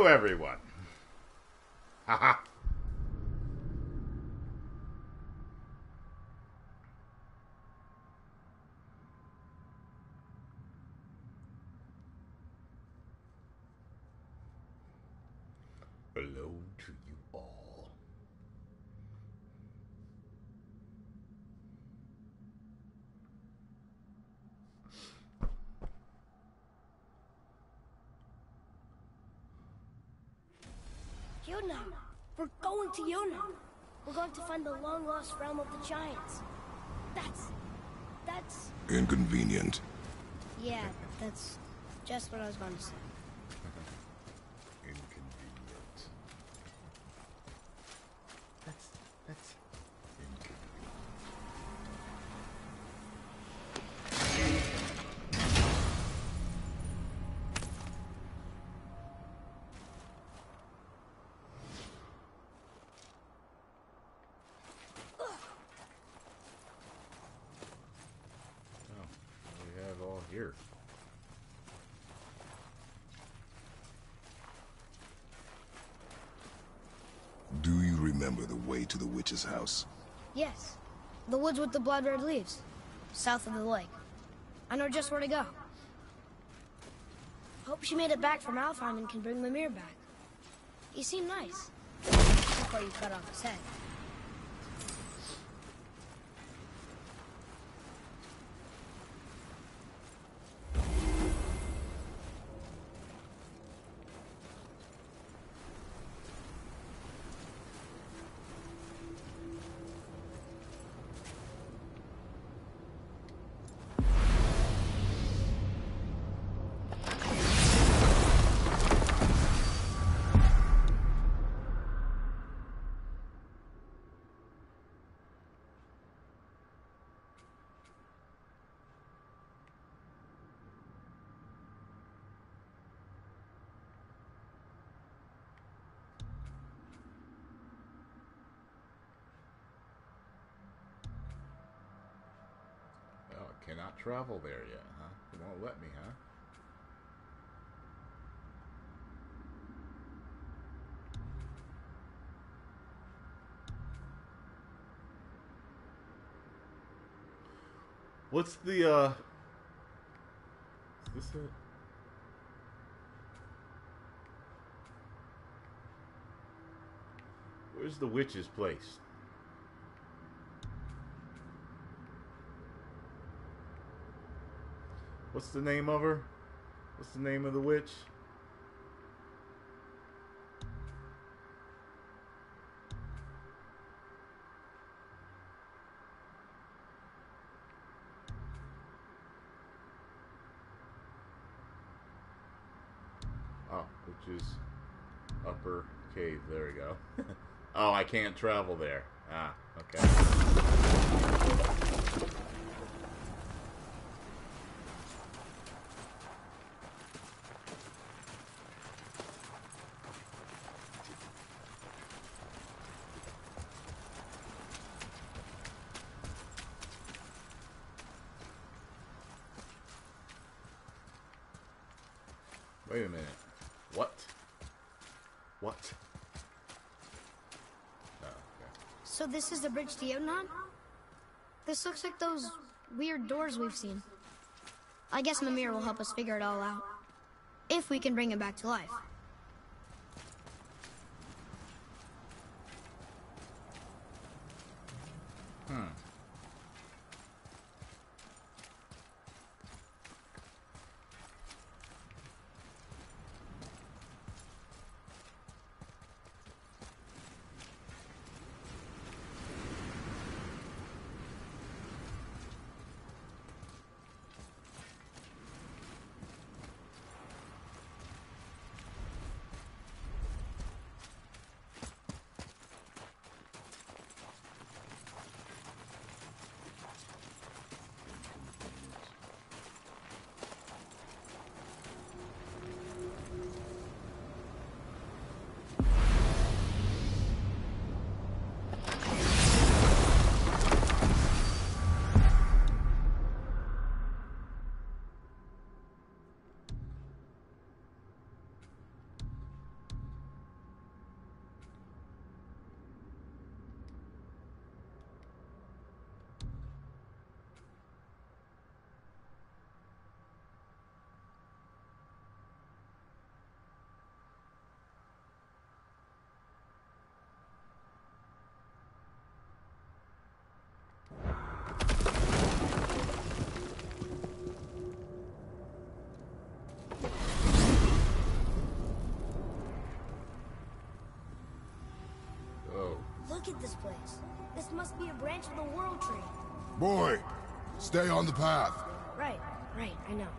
everyone. Haha. Hello to you all. Yunnan! We're going to Yunnan! We're going to find the long-lost realm of the Giants. That's... Inconvenient. Yeah, that's just what I was going to say. Inconvenient. That's inconvenient. We have all here. Do you remember the way to the witch's house? Yes. The woods with the blood-red leaves. South of the lake. I know just where to go. Hope she made it back from Alfheim and can bring Mimir back. He seemed nice. Before you cut off his head. Cannot travel there yet, huh? It won't let me, huh? What's the, is this it? Where's the witch's place? What's the name of her? What's the name of the witch? Oh, which is Upper Cave. There we go. Oh, I can't travel there. Ah, okay. Wait a minute. What? What? Oh, okay. So this is the bridge to Yunnan? This looks like those weird doors we've seen. I guess Mimir will help us figure it all out. If we can bring him back to life. Look at this place. This must be a branch of the World Tree. Boy, stay on the path. Right, I know.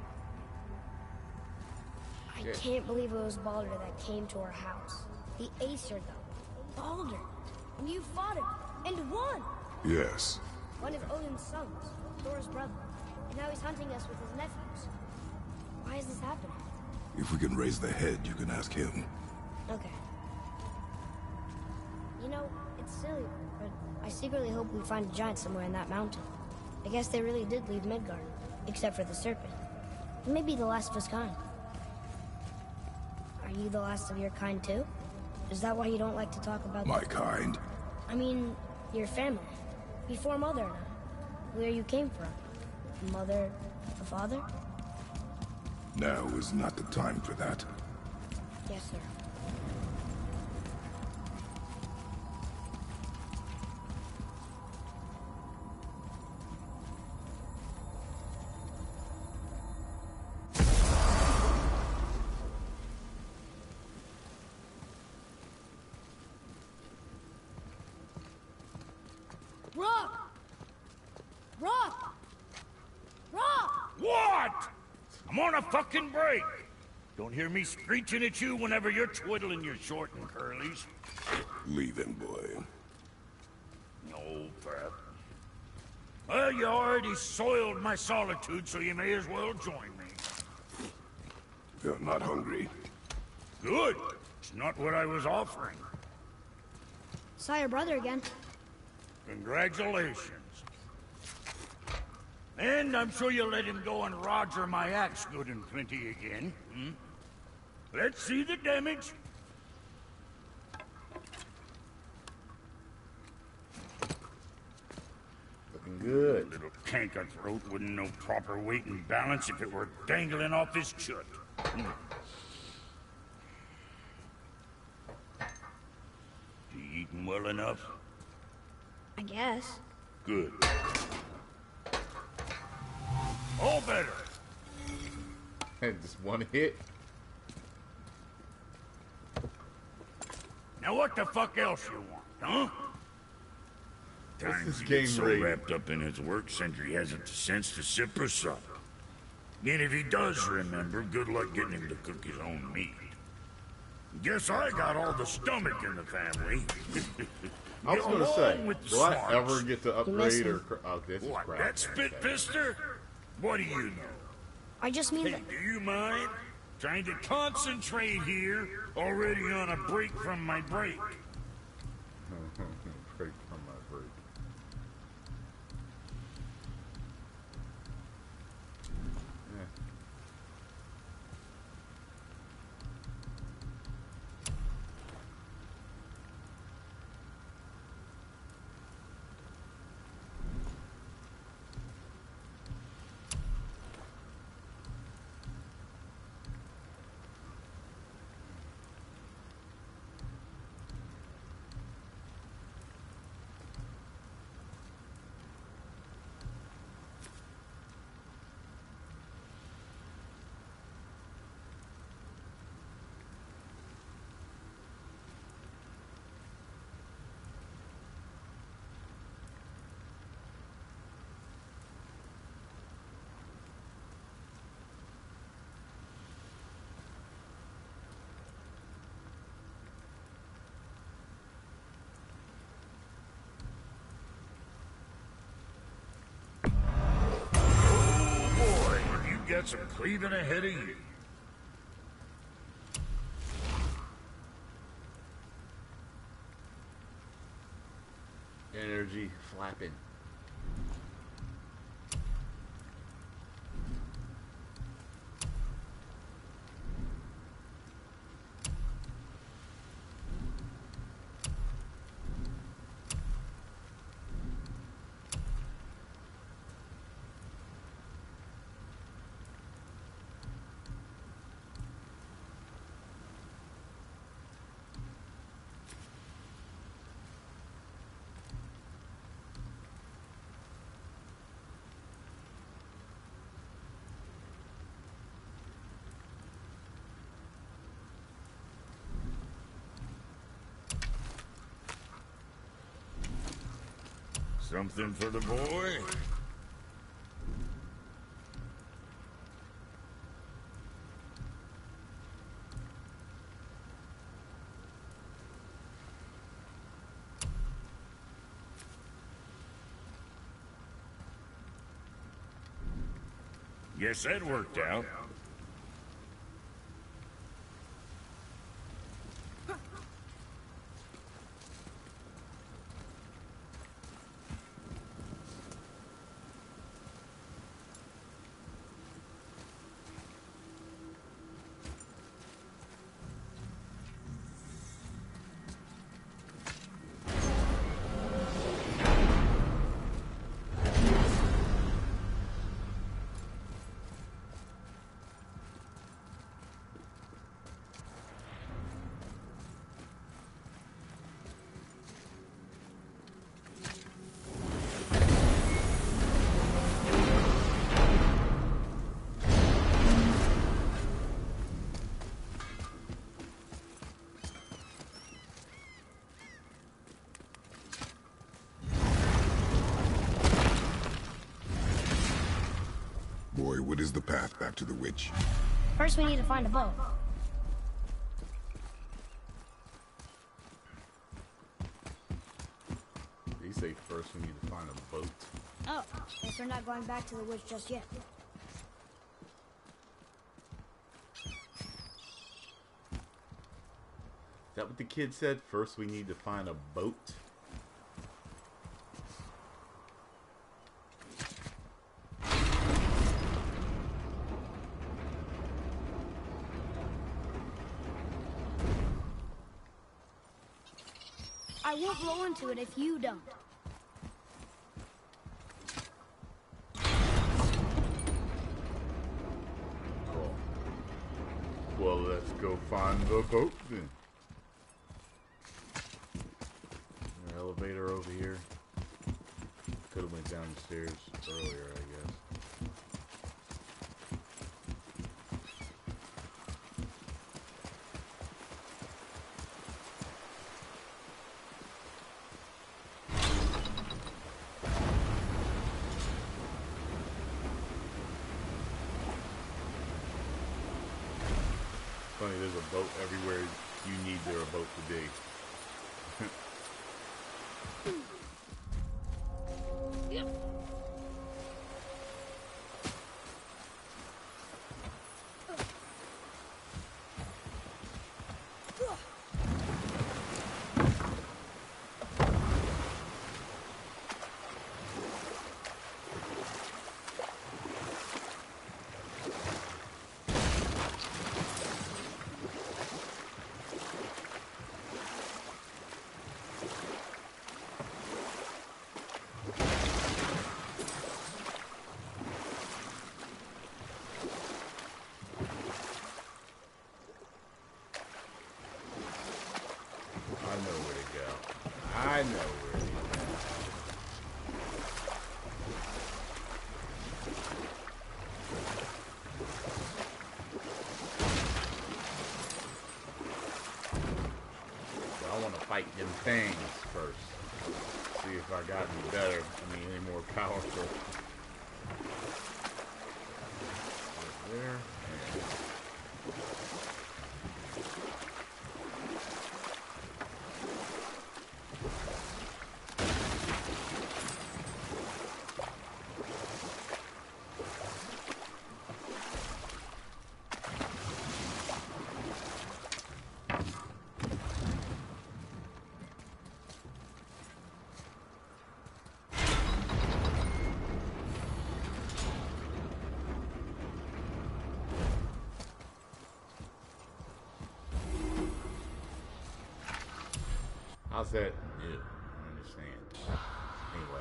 I can't believe it was Baldur that came to our house. The Aesir, though. Baldur. And you fought him. And won! Yes. One of Odin's sons. Thor's brother. And now he's hunting us with his nephews. Why is this happening? If we can raise the head, you can ask him. Okay. You know, it's silly, but I secretly hope we find a giant somewhere in that mountain. I guess they really did leave Midgard, except for the serpent. He may be the last of his kind. Are you the last of your kind too? Is that why you don't like to talk about My kind? I mean, your family. Before Mother and I. Where you came from. Mother, a father? Now is not the time for that. Yes, sir. Rock! Rock! Rock! What? I'm on a fucking break. Don't hear me screeching at you whenever you're twiddling your short and curlies. Leave him, boy. No, Pep. Well, you already soiled my solitude, so you may as well join me. You're not hungry. Good. It's not what I was offering. Saw your brother again. Congratulations. And I'm sure you'll let him go and Roger my axe good and plenty again. Hmm? Let's see the damage. Looking good. Little canker-throat wouldn't know proper weight and balance if it were dangling off his chut. Hmm. You eating well enough? I guess. Good. All better. Just one hit. Now what the fuck else you want, huh? What's this Times he game gets so rating? wrapped up in his work, Sentry hasn't the sense to sip or sup. And if he does remember, good luck getting him to cook his own meat. Guess I got all the stomach in the family. I was going to Along say, with the will I smarts. ever get to upgrade or... Oh, this is What, crap. that spit pister? What do you know? I just mean Hey, that... do you mind? Trying to concentrate here, already on a break from my break. Break from my break. Yeah. Boy, you got some cleaving ahead of you. Energy flapping. Something for the boy? Guess that worked out. Boy, what is the path back to the witch? First, we need to find a boat. Did he say first we need to find a boat? Oh, guess we're not going back to the witch just yet. Is that what the kid said? First we need to find a boat? I won't roll into it if you don't. Cool. Well, let's go find the boat then. An elevator over here. Could have went down the stairs earlier, I guess. Funny, there's a boat everywhere you need there a boat to be. I know where he went. I want to fight them things first. See if I got any better. I mean, any more powerful. Right there. And how's that? Yeah, I understand. Anyway,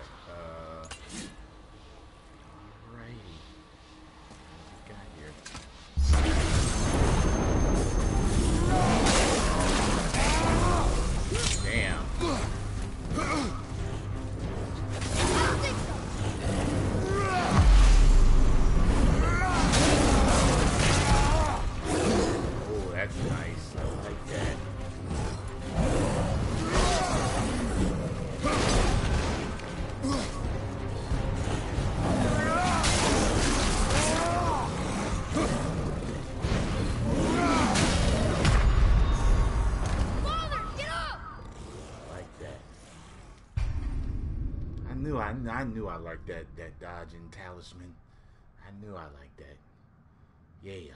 alrighty. What we got here? Damn. Oh, that's nice. I like that. I knew I liked that dodging talisman. I knew I liked that. Yeah.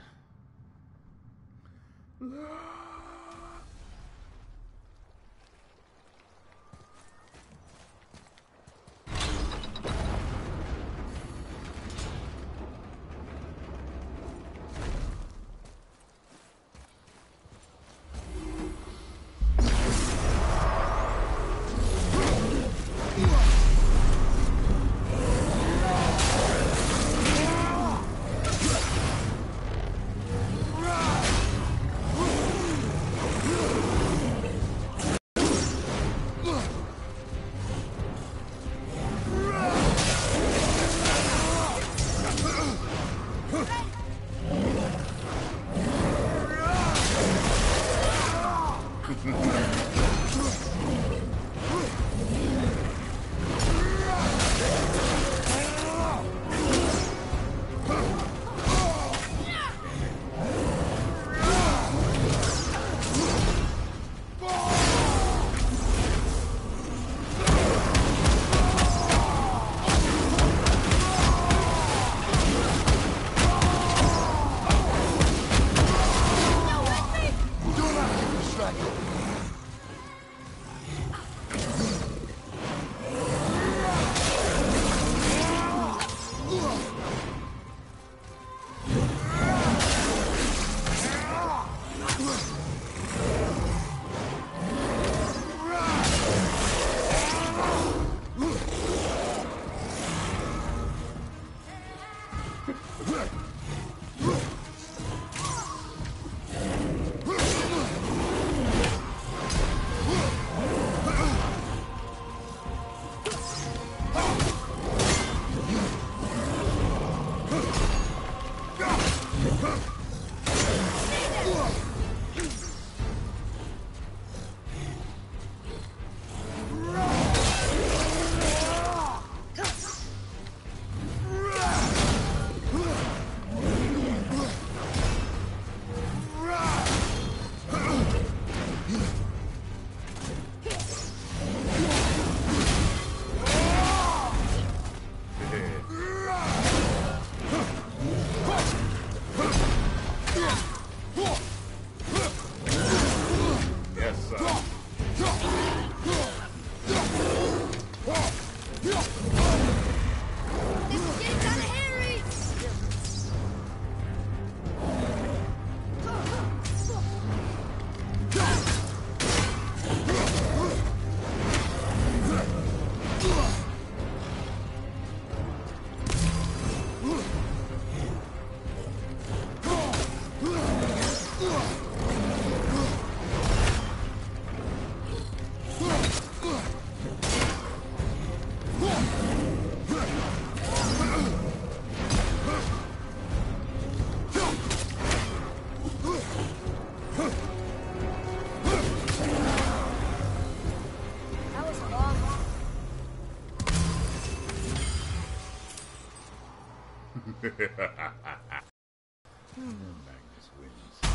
Magnus wins.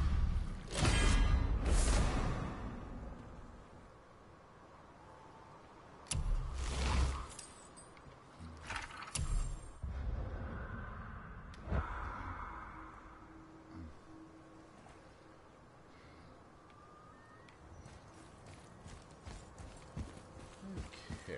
Okay.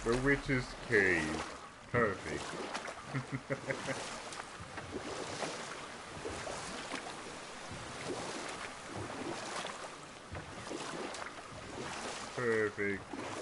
The witch's cave. Perfect. Perfect.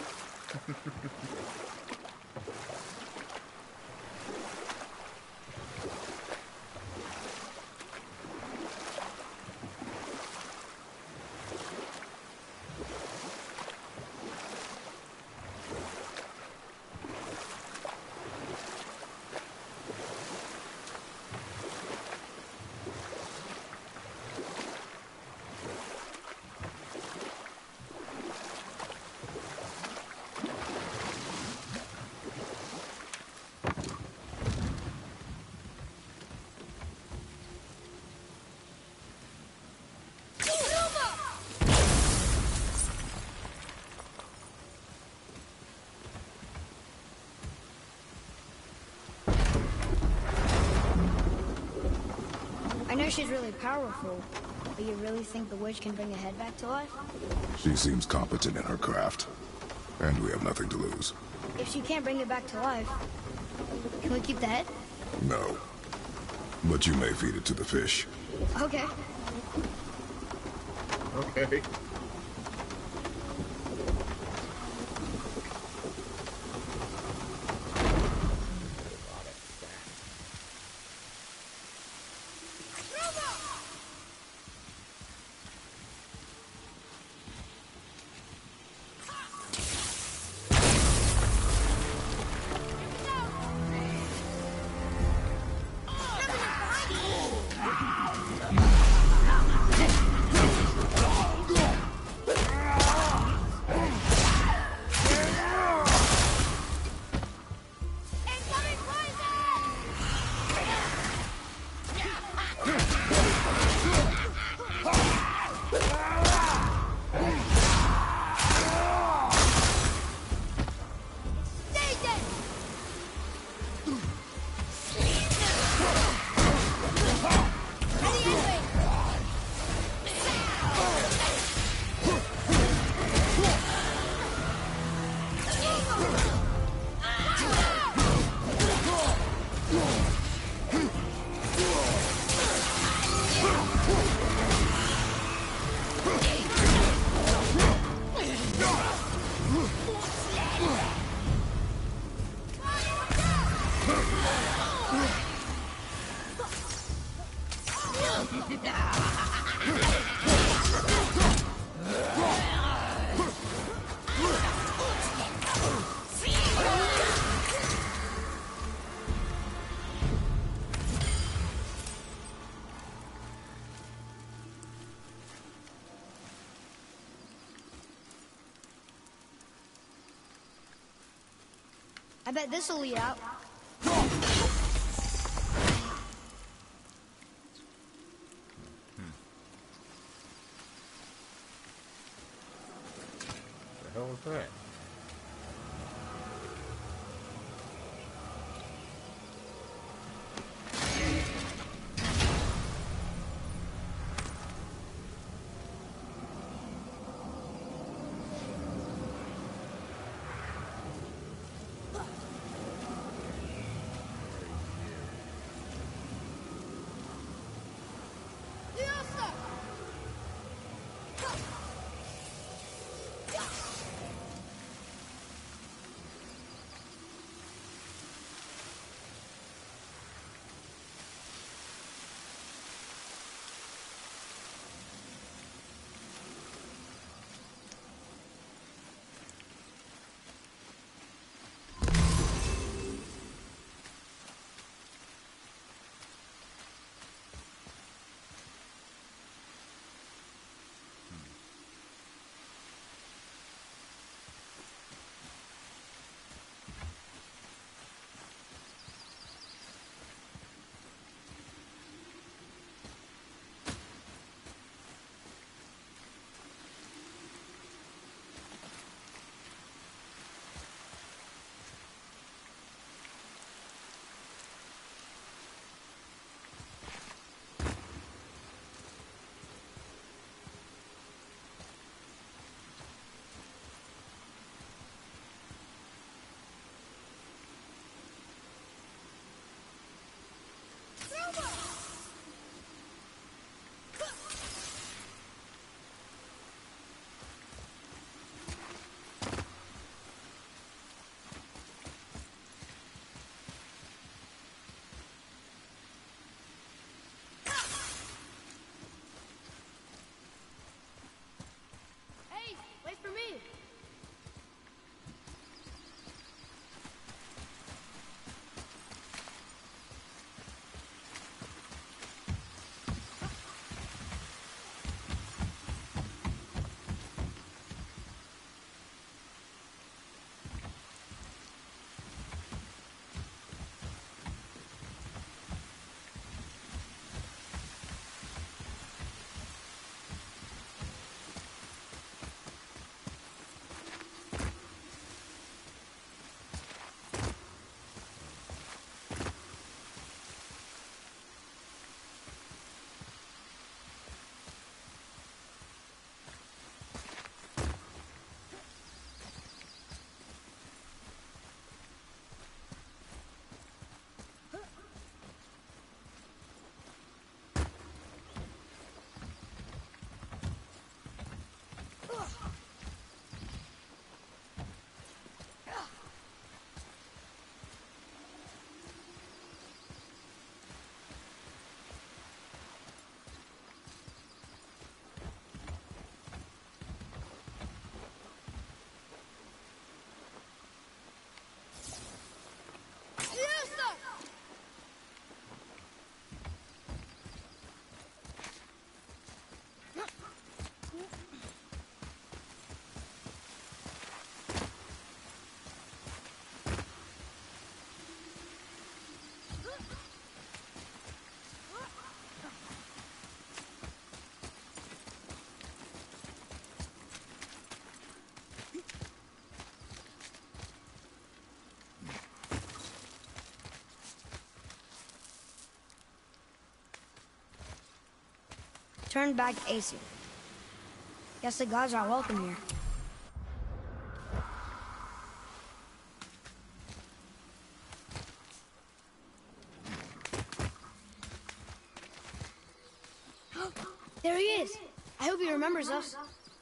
I know she's really powerful, but you really think the witch can bring a head back to life? She seems competent in her craft. And we have nothing to lose. If she can't bring it back to life, can we keep the head? No. But you may feed it to the fish. Okay. Okay. I bet this'll lead out. The hell was that? turned back Aesir. Guess the gods are welcome here. There he is. I hope he remembers us.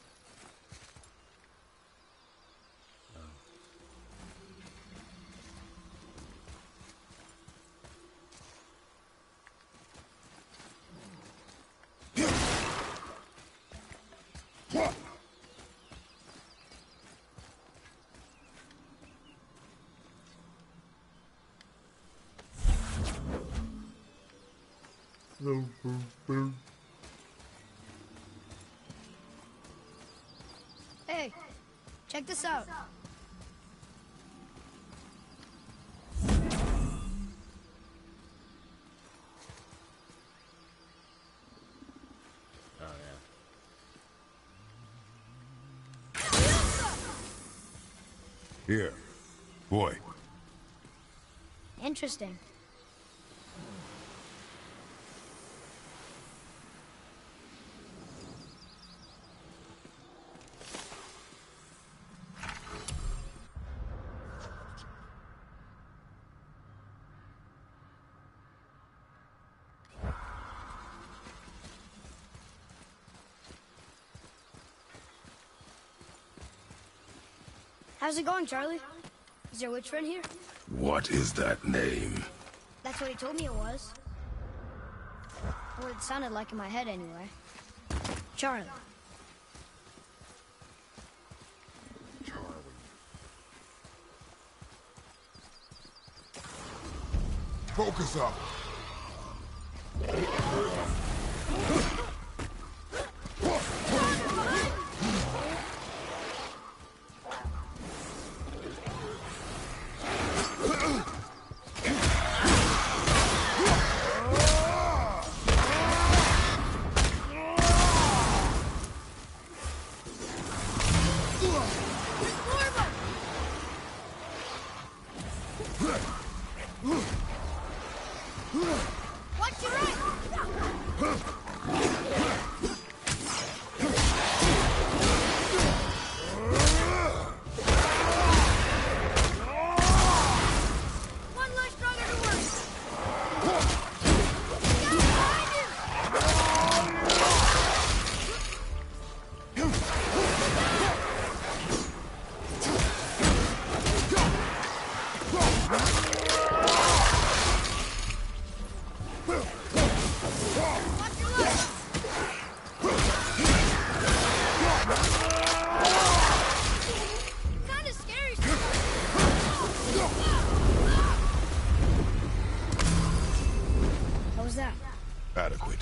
Hey, check this out. Oh, yeah. Here. Boy. Interesting. How's it going, Charlie? Is your witch friend here? What is that name? That's what he told me it was. Or what it sounded like in my head, anyway. Charlie. Focus up. Watch your right! One less stronger to work! Get behind him! Watch your left! Kinda scary How was that? Adequate.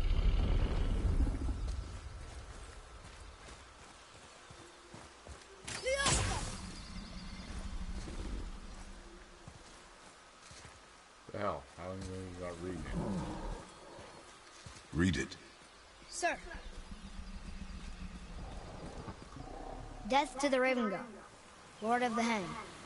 The hell? How long you got reading it? Read it. Sir. Death to the Raven God, Lord of the Hanged.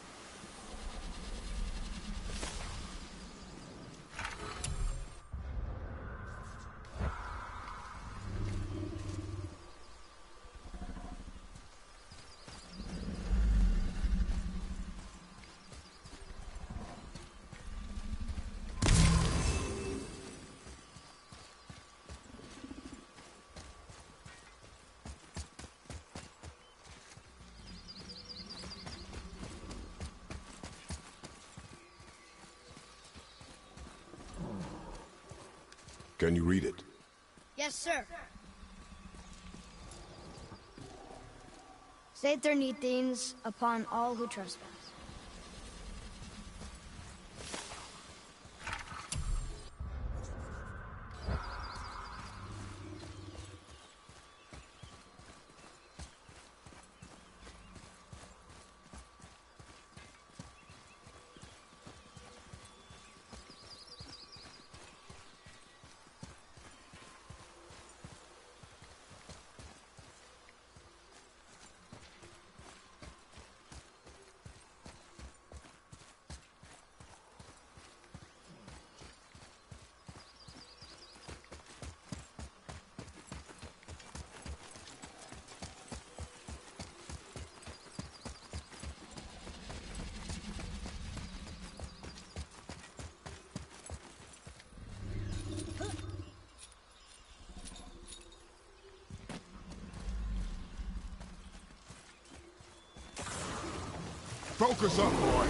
Can you read it? Yes, sir. Saether Nethines upon all who trespass. Focus up, boy.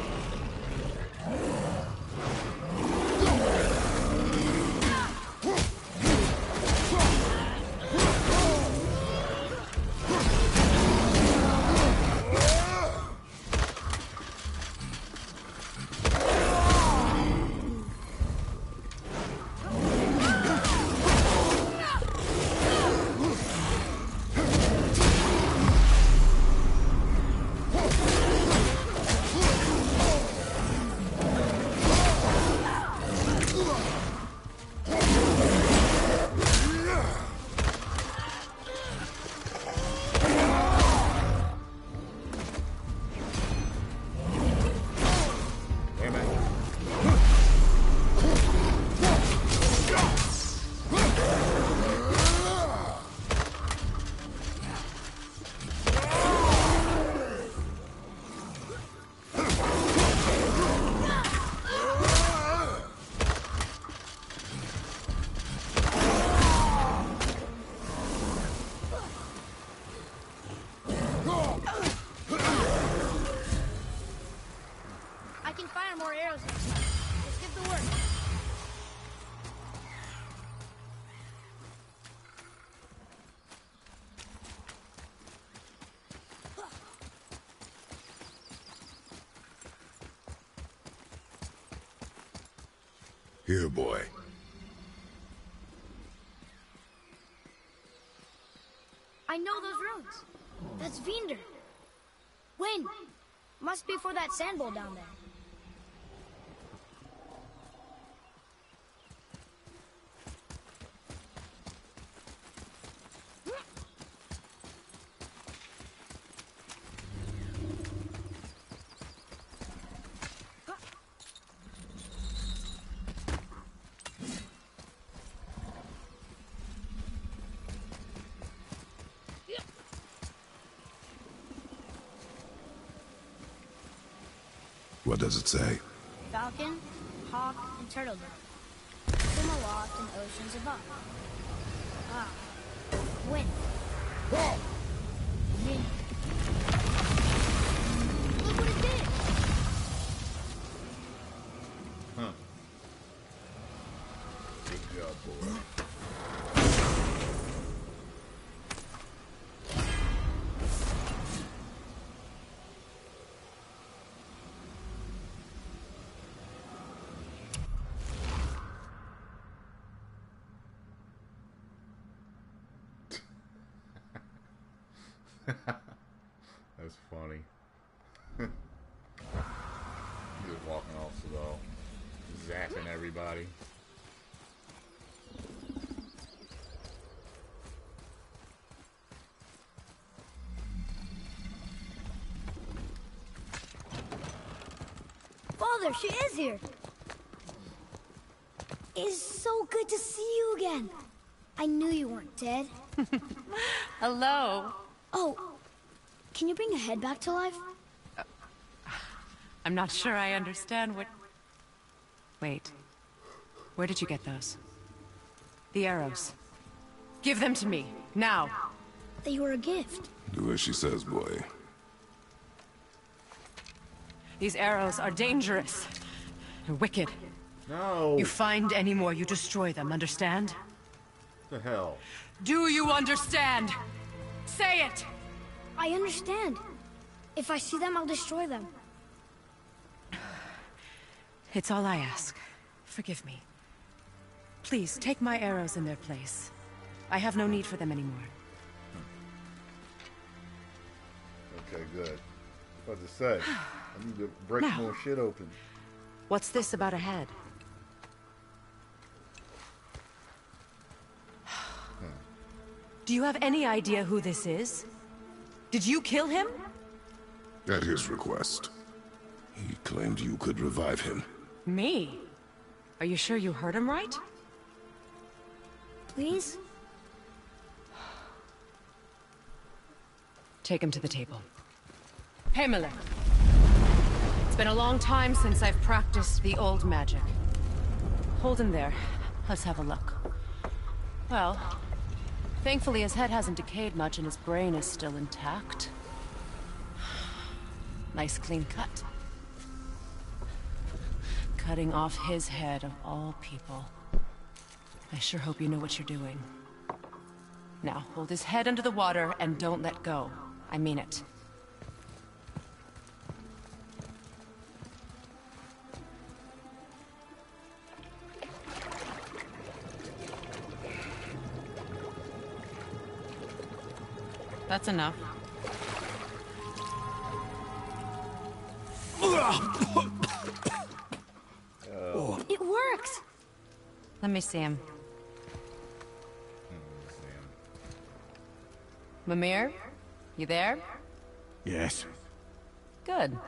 Here, boy. I know those runes. That's Vinder. When? Must be for that sand bowl down there. What does it say? Falcon, hawk, and turtle dove. Swim aloft in oceans above. Ah, wind. Wind. Look what it did! Huh. Good job, boy. That's funny. Just walking off slow, zapping everybody. Father, she is here! It's so good to see you again. I knew you weren't dead. Hello. Oh, can you bring a head back to life? I'm not sure I understand what... Wait. Where did you get those? The arrows. Give them to me, now. They were a gift. Do as she says, boy. These arrows are dangerous. And wicked. No! You find any more, you destroy them, understand? What the hell? Do you understand? Say it! I understand. If I see them, I'll destroy them. It's all I ask. Forgive me. Please, take my arrows in their place. I have no need for them anymore. Okay, good. What to say? I need to break Now. more shit open. What's this about a head? Do you have any idea who this is? Did you kill him? At his request. He claimed you could revive him. Me? Are you sure you heard him right? Please? Take him to the table. Himmler. It's been a long time since I've practiced the old magic. Hold him there. Let's have a look. Well, thankfully his head hasn't decayed much and his brain is still intact. Nice clean cut. Cutting off his head of all people. I sure hope you know what you're doing. Now, hold his head under the water and don't let go. I mean it. That's enough. It worked! Let me see him. Mimir? You there? Yes. Good.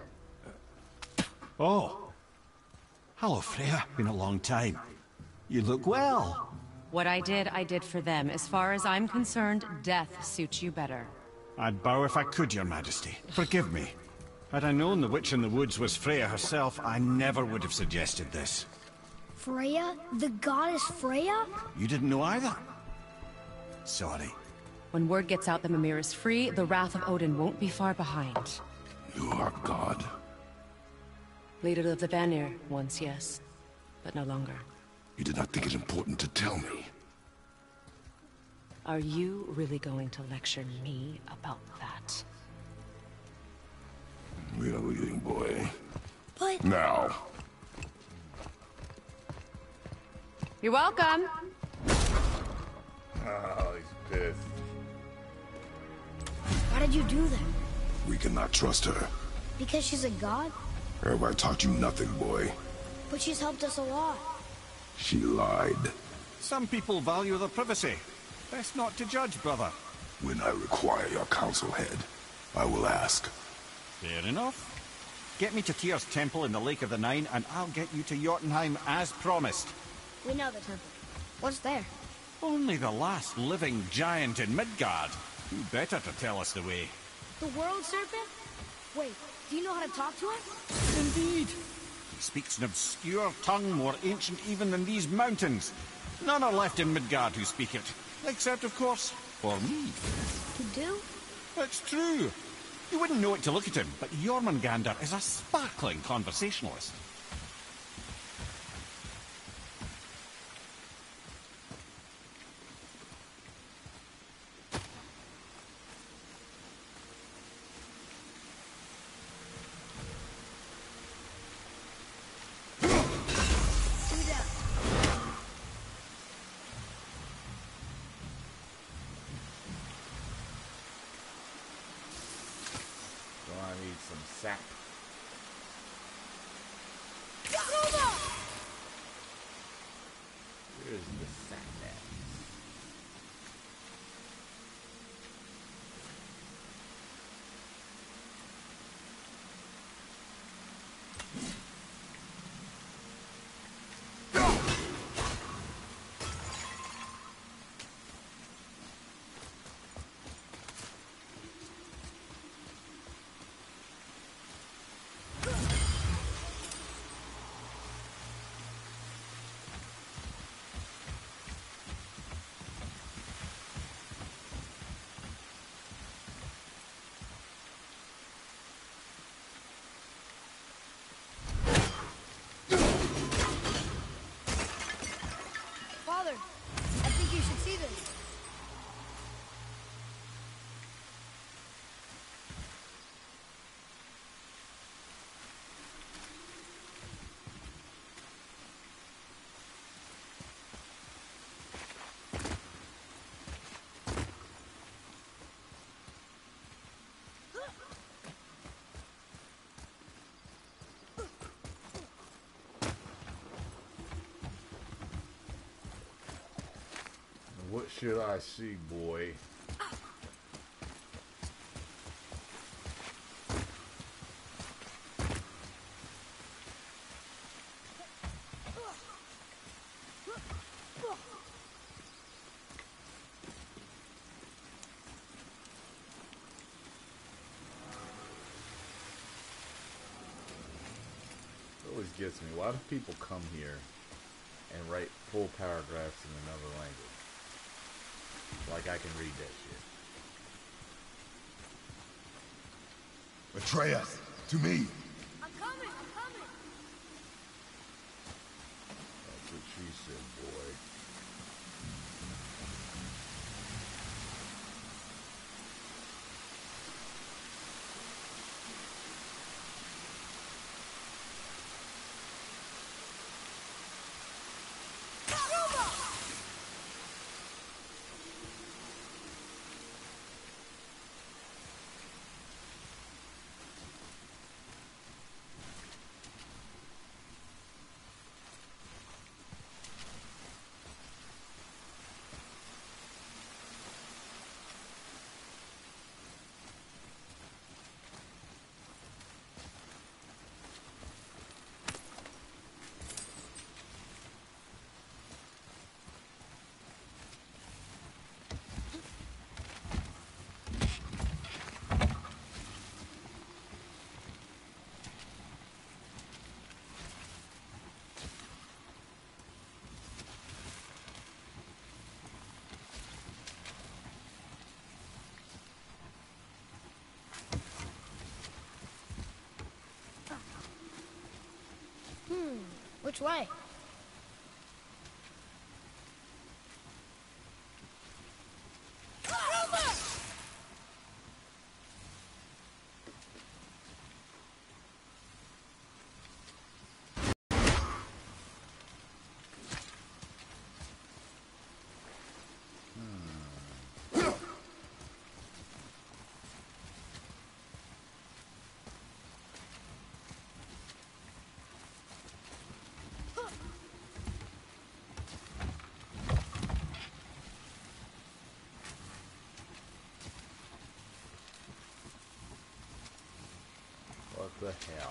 Oh. Hello, Freya. Been a long time. You look well. What I did for them. As far as I'm concerned, death suits you better. I'd bow if I could, Your Majesty. Forgive me. Had I known the Witch in the Woods was Freya herself, I never would have suggested this. Freya? The goddess Freya? You didn't know either? Sorry. When word gets out that Mimir is free, the wrath of Odin won't be far behind. You are God. Leader of the Vanir, once yes, but no longer. You did not think it important to tell me. Are you really going to lecture me about that? We are leaving, boy. But... Now. You're welcome! Oh, he's pissed. Why did you do that? We cannot trust her. Because she's a god? Have I taught you nothing, boy? But she's helped us a lot. She lied. Some people value their privacy. Best not to judge, brother. When I require your council head, I will ask. Fair enough. Get me to Tyr's temple in the Lake of the Nine, and I'll get you to Jotunheim as promised. We know the temple. What's there? Only the last living giant in Midgard. Who better to tell us the way? The world serpent? Wait, do you know how to talk to him? Indeed. He speaks an obscure tongue more ancient even than these mountains. None are left in Midgard who speak it. Except, of course, for me. You do? It's true. You wouldn't know it to look at him, but Jormungandr is a sparkling conversationalist. Sap. Where's the sap at? Father, I think you should see this. What should I see, boy? It always gets me. Why do people come here and write full paragraphs in another language? Like I can read that shit. Atreus, To me. I'm coming, I'm coming. That's what she said, boy. Which way? What the hell?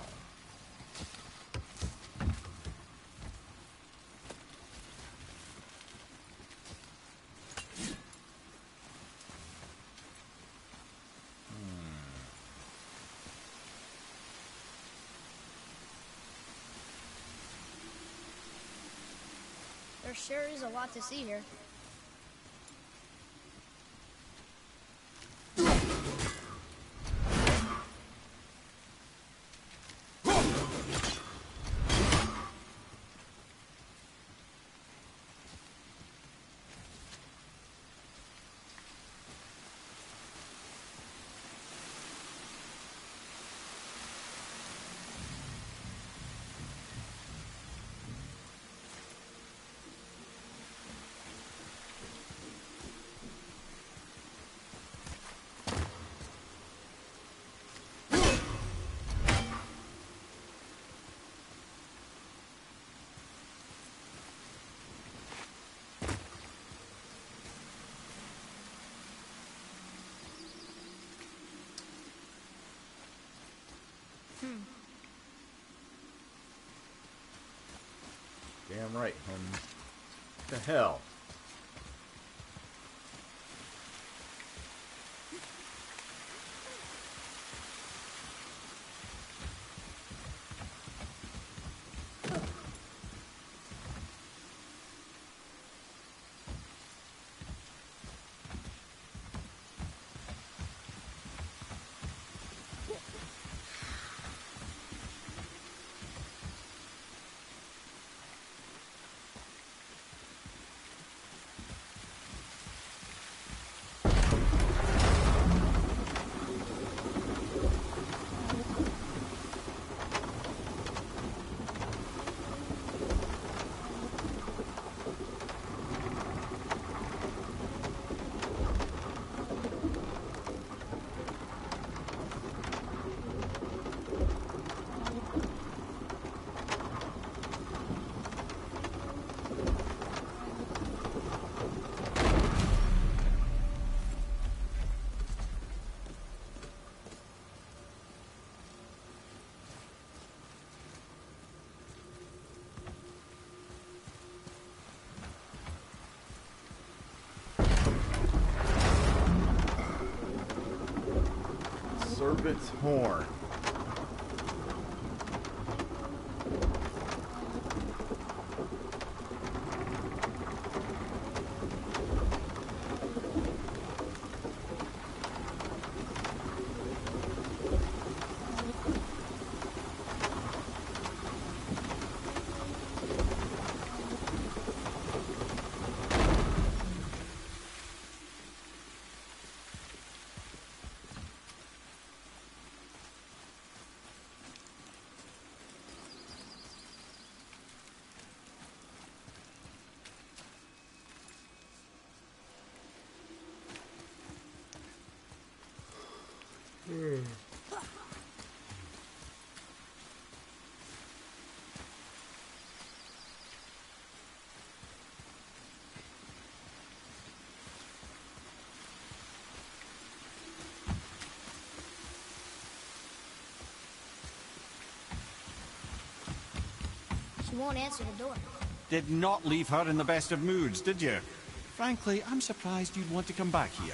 There sure is a lot to see here. Damn right, homie. What the hell? Serpent's horn. won't answer the door. Did not leave her in the best of moods, did you? Frankly, I'm surprised you'd want to come back here.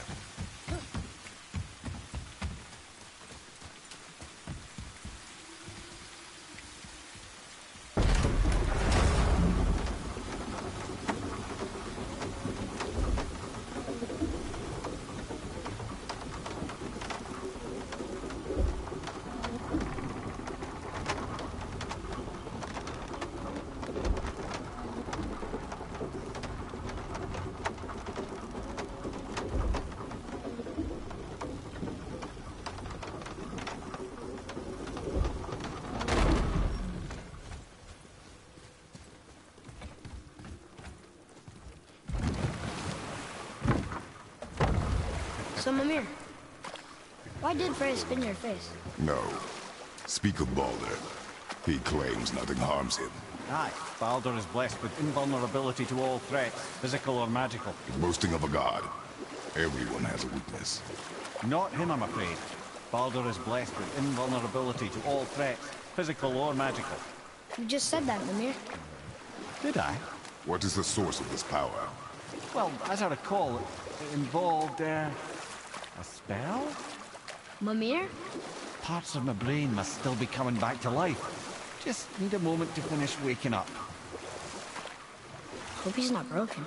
So, Mimir, why did Freya spin your face? No. Speak of Baldur. He claims nothing harms him. Aye, Baldur is blessed with invulnerability to all threats, physical or magical. Boasting of a god. Everyone has a weakness. Not him, I'm afraid. Baldur is blessed with invulnerability to all threats, physical or magical. You just said that, Mimir. Did I? What is the source of this power? Well, as I recall, it involved, a spell? Mimir? Parts of my brain must still be coming back to life. Just need a moment to finish waking up. Hope he's not broken.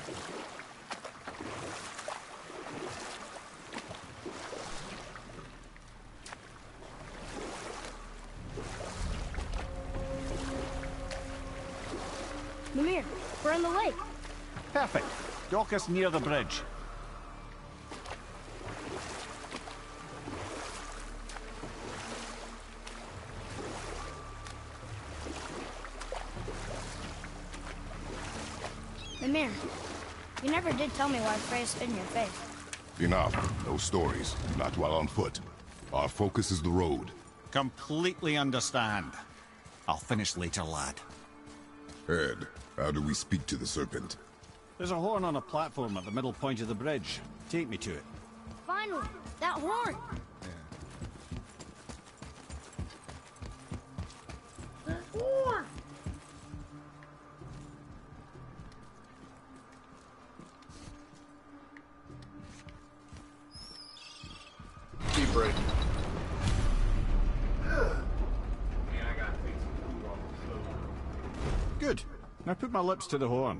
Mimir, we're on the lake. Perfect. Dock us near the bridge. Mimir, you never did tell me why Freya spit in your face. Enough. No stories. Not while on foot. Our focus is the road. Completely understand. I'll finish later, lad. Ed, how do we speak to the serpent? There's a horn on a platform at the middle point of the bridge. Take me to it. Finally, that horn! The horn! Tea break. Good. Now put my lips to the horn.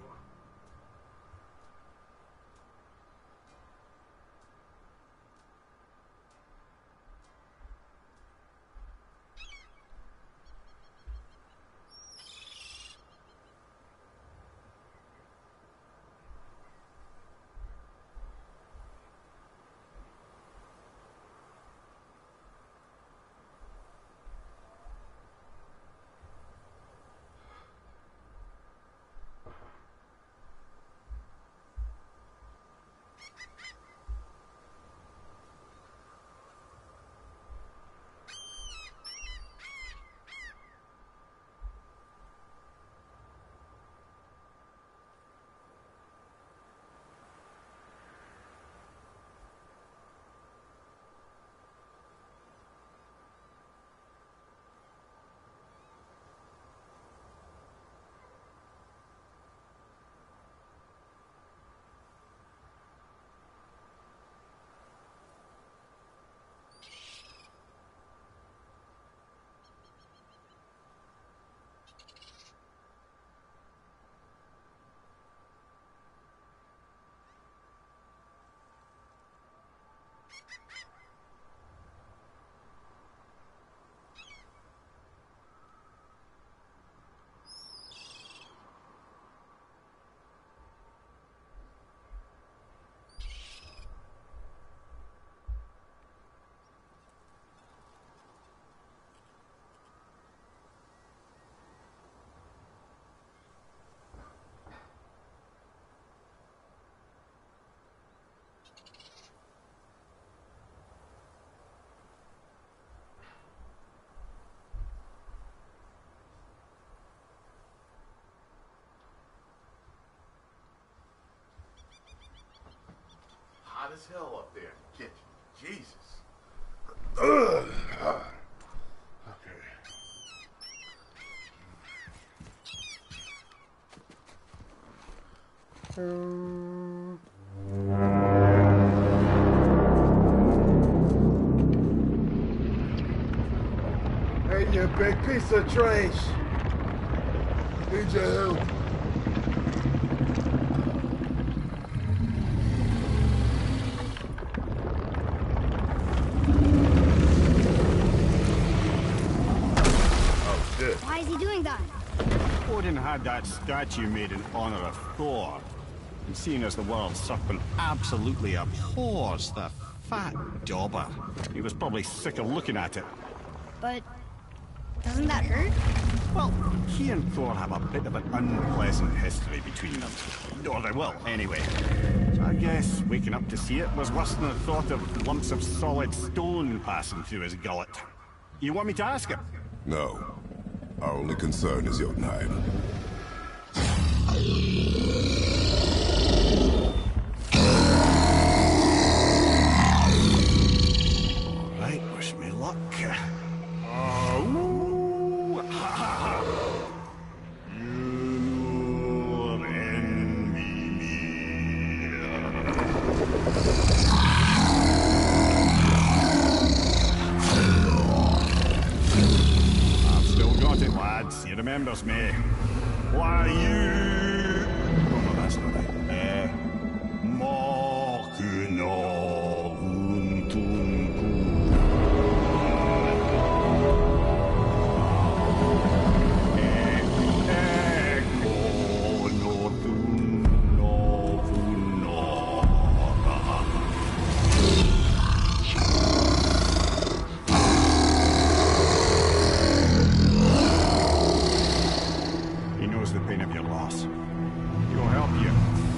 Hot as hell up there in the kitchen. Jesus. Okay. Hey, you big piece of trash. Need your help. Why is he doing that? Odin had that statue made in honor of Thor. And seeing as the world's serpent absolutely abhors the fat dauber, he was probably sick of looking at it. But doesn't that hurt? Well, he and Thor have a bit of an unpleasant history between them. Or they will, anyway. So I guess waking up to see it was worse than the thought of lumps of solid stone passing through his gullet. You want me to ask him? No. Our only concern is Jotunheim. Alright, wish me luck. He remembers me. Why you? Oh no, that's not it. Mokuno Untunku. The pain of your loss. He will help you.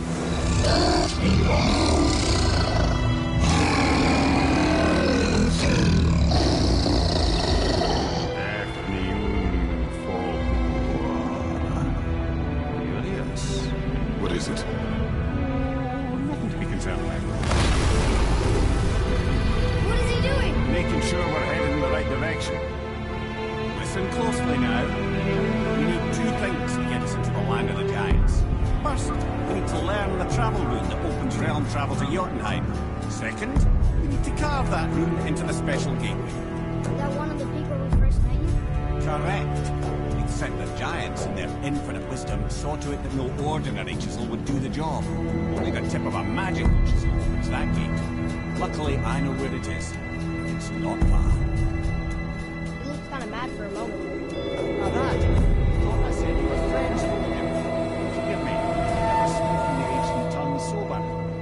What is it? Nothing to be concerned about. What is he doing? Making sure we're headed in the right direction. Listen closely now. We need two things to get us into the land of the giants. First, we need to learn the travel rune that opens realm travel to Jotunheim. Second, we need to carve that rune into the special gateway. Is that one of the people we first met you? Correct. Except the giants, in their infinite wisdom, saw to it that no ordinary chisel would do the job. Only the tip of a magic chisel opens that gate. Luckily, I know where it is. It's not far. He looked kind of mad for a moment. Now that, I thought I said you were friends with him. Forgive me, never speaking the ancient tongue sober.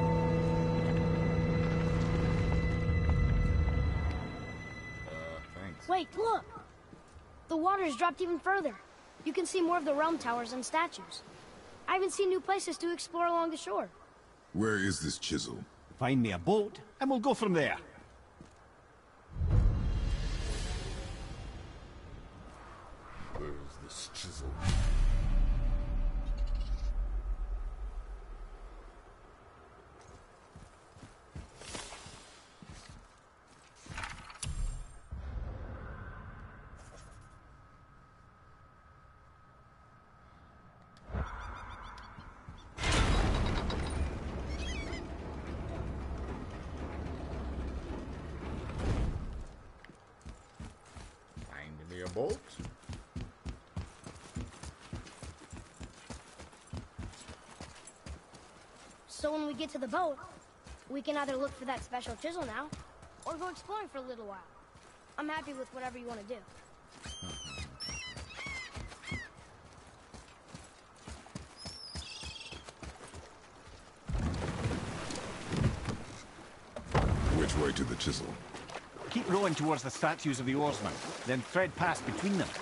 Thanks. Wait, look! The water's dropped even further. You can see more of the realm towers and statues. I even see new places to explore along the shore. Where is this chisel? Find me a boat, and we'll go from there. Where's this chisel? Find me a boat. So when we get to the boat, we can either look for that special chisel now, or go exploring for a little while. I'm happy with whatever you want to do. Which way to the chisel? Keep rowing towards the statues of the oarsmen, then thread past between them.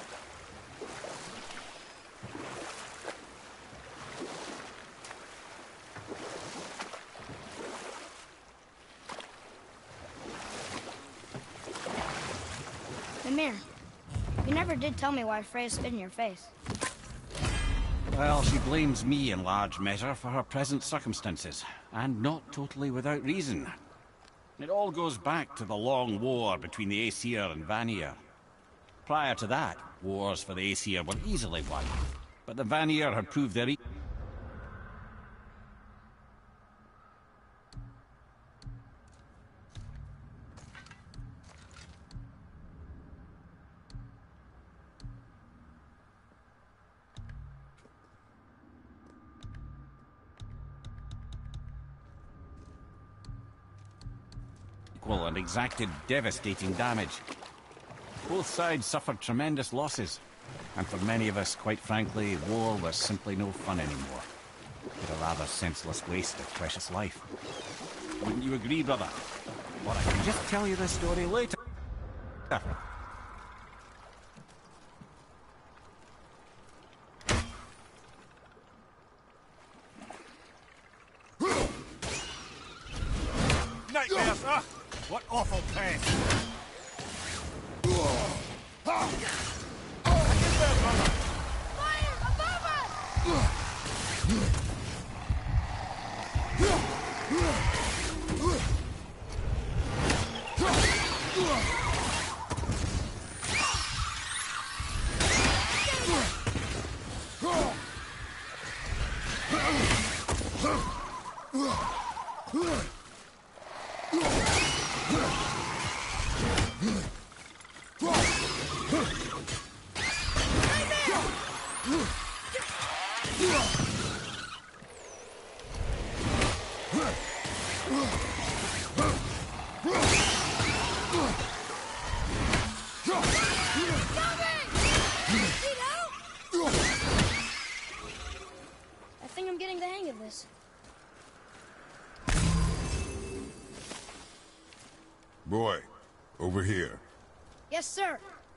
Mimir, you never did tell me why Freya spit in your face. Well, she blames me in large measure for her present circumstances, and not totally without reason. It all goes back to the long war between the Aesir and Vanir. Prior to that, wars for the Aesir were easily won, but the Vanir had proved their unequal and exacted devastating damage. Both sides suffered tremendous losses, and for many of us, quite frankly, war was simply no fun anymore. It was a rather senseless waste of precious life. Wouldn't you agree, brother? Or I can just tell you this story later. Nightmares, huh? What awful pain. Fire above us! I think I'm getting the hang of this. Boy, over here. Yes, sir.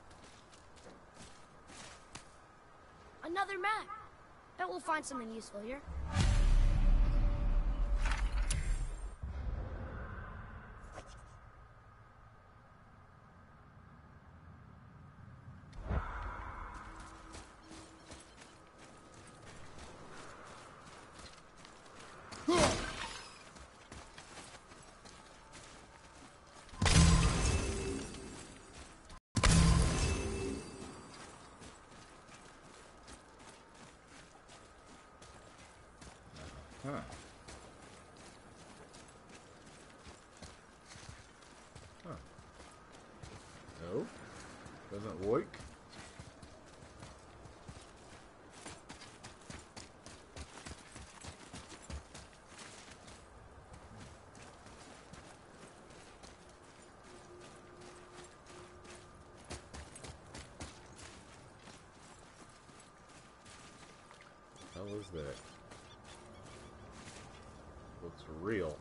Another map. Bet we'll find something useful here. Huh. Huh. No. Doesn't work. How is that? Looks real.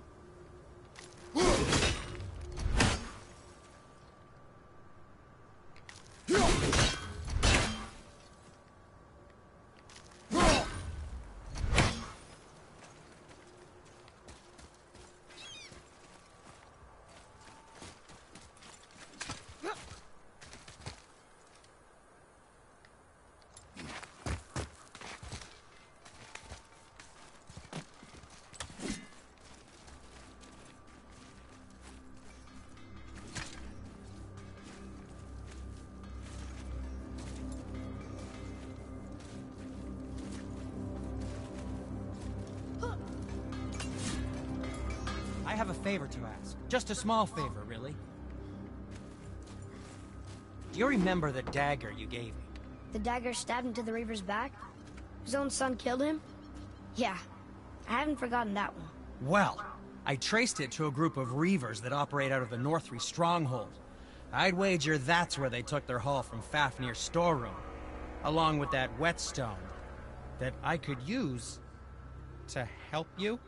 I have a favor to ask. Just a small favor, really. Do you remember the dagger you gave me? The dagger stabbed into the Reaver's back? His own son killed him? Yeah, I haven't forgotten that one. Well, I traced it to a group of Reavers that operate out of the Northree stronghold. I'd wager that's where they took their haul from Fafnir's storeroom, along with that whetstone that I could use to help you.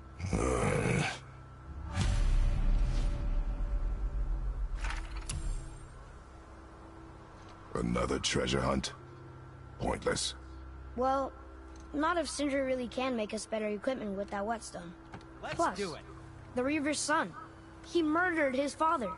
Another treasure hunt? Pointless. Well, not if Sindri really can make us better equipment with that whetstone. Let's do it. The Reaver's son. He murdered his father.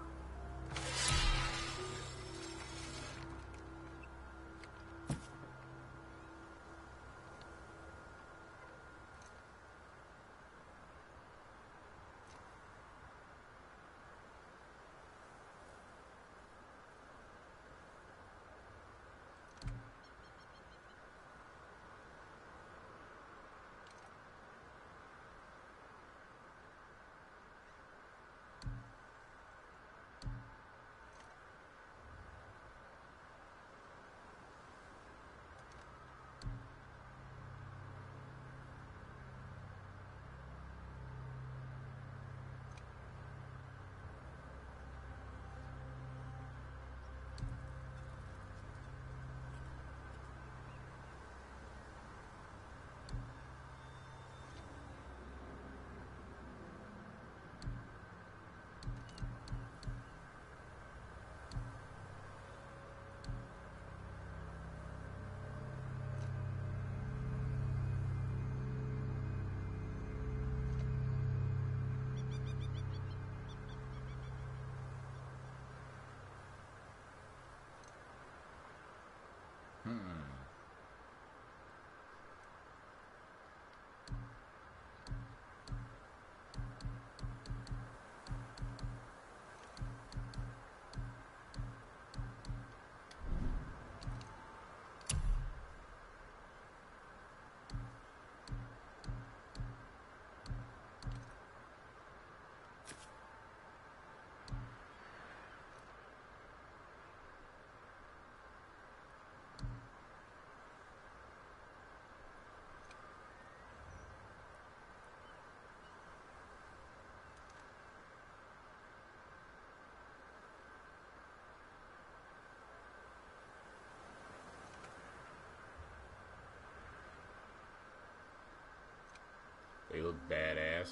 They look badass.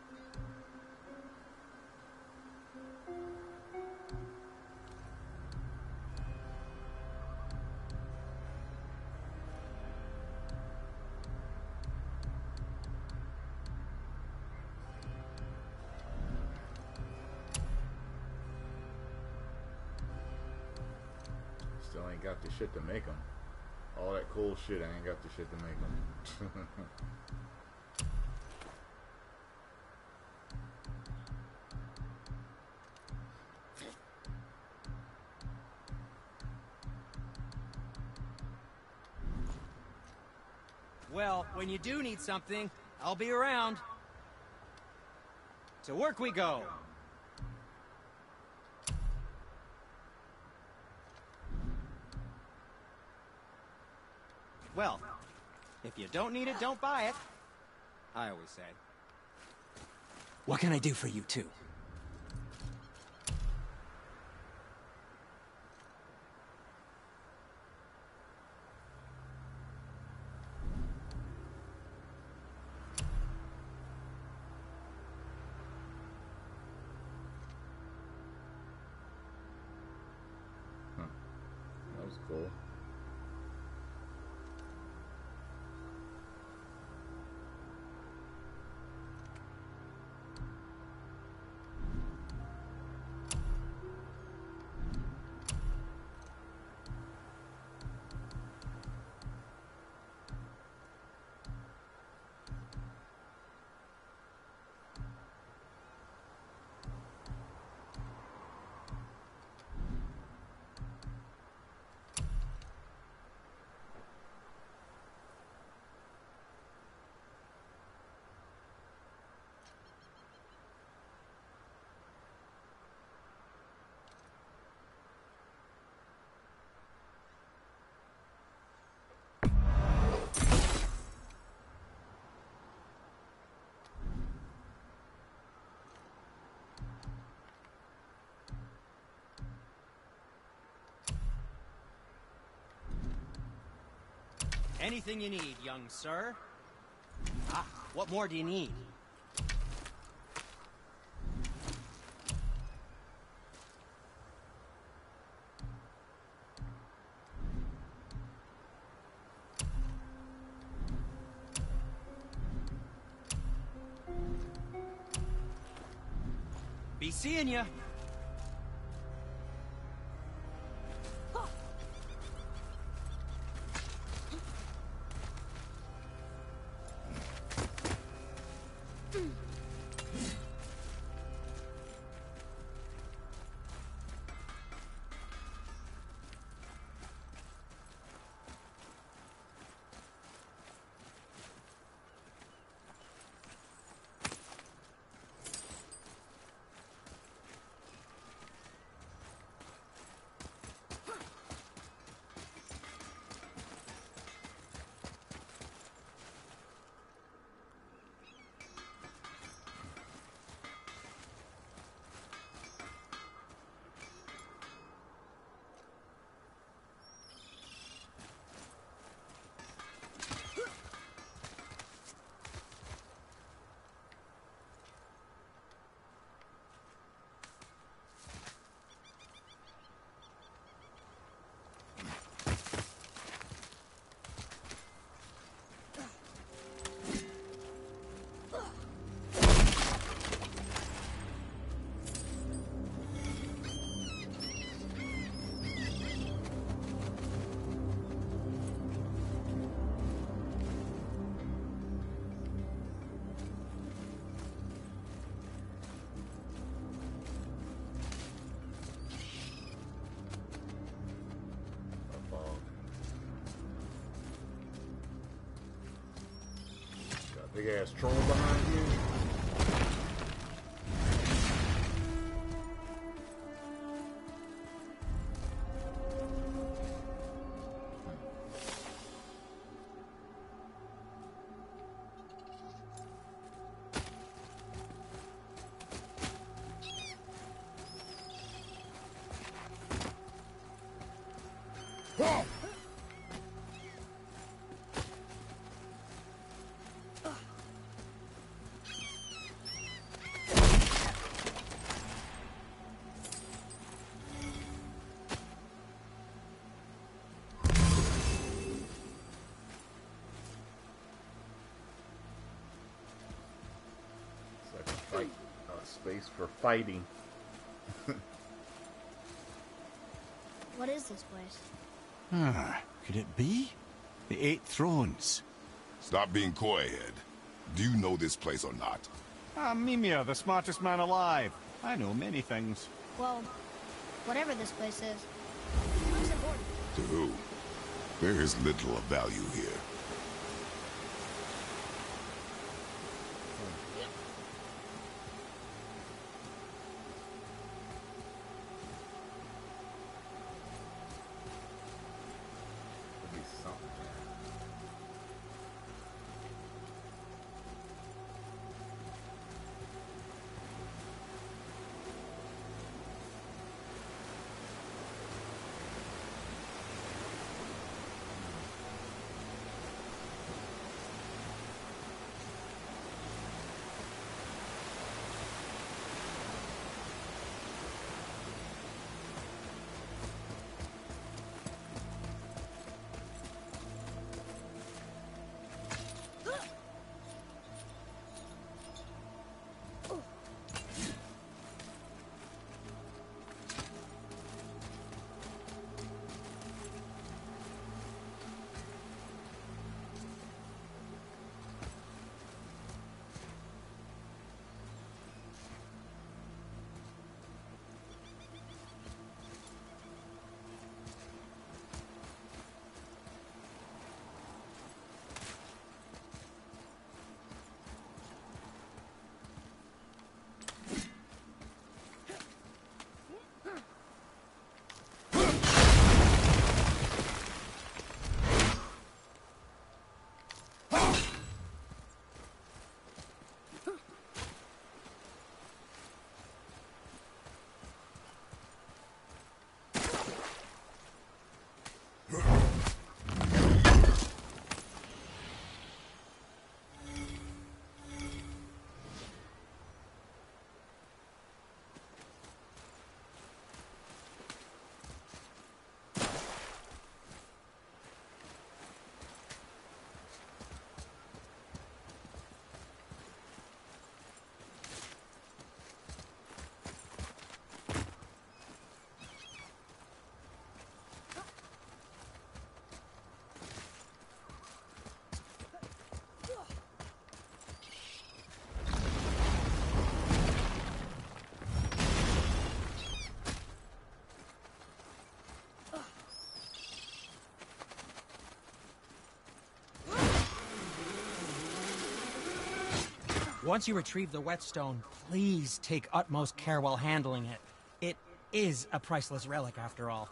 Still ain't got the shit to make them. All that cool shit, I ain't got the shit to make them. Well, when you do need something, I'll be around. To work we go. Well, if you don't need it, don't buy it. I always say. What can I do for you two? That was cool. Anything you need, young sir. Ah, what more do you need? Be seeing ya. Big ass troll behind you. space for fighting. What is this place? Could it be? The Eight Thrones. Stop being coy-head. Do you know this place or not? I'm Mimir, the smartest man alive. I know many things. Well, whatever this place is, looks important. To who? There is little of value here. Could be something. Once you retrieve the whetstone, please take utmost care while handling it. It is a priceless relic, after all.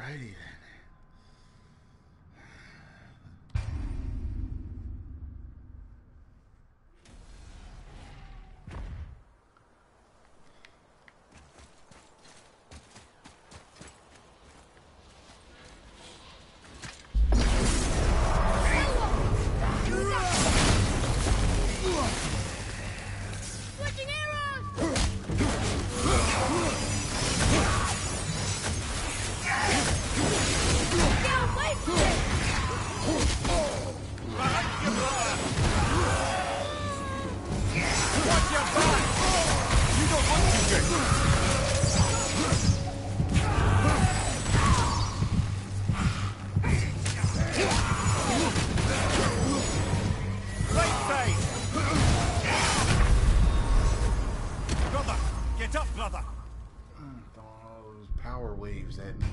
Alrighty then. Switching arrows! Get away from it! Watch your back! You don't want to get... Right side! Brother! Get up, brother! Throwing all those power waves at me.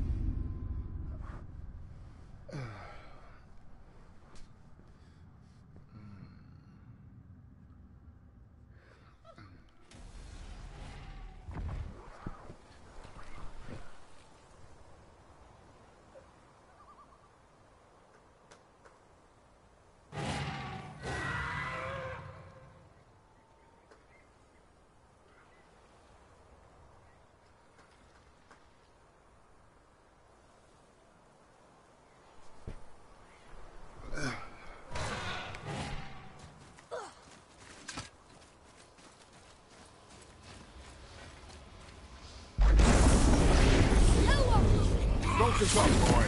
Focus up, boy!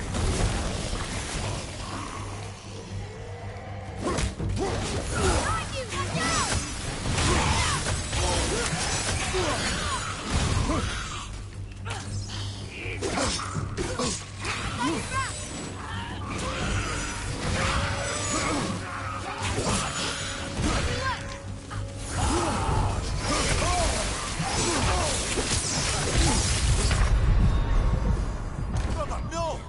Brother, no!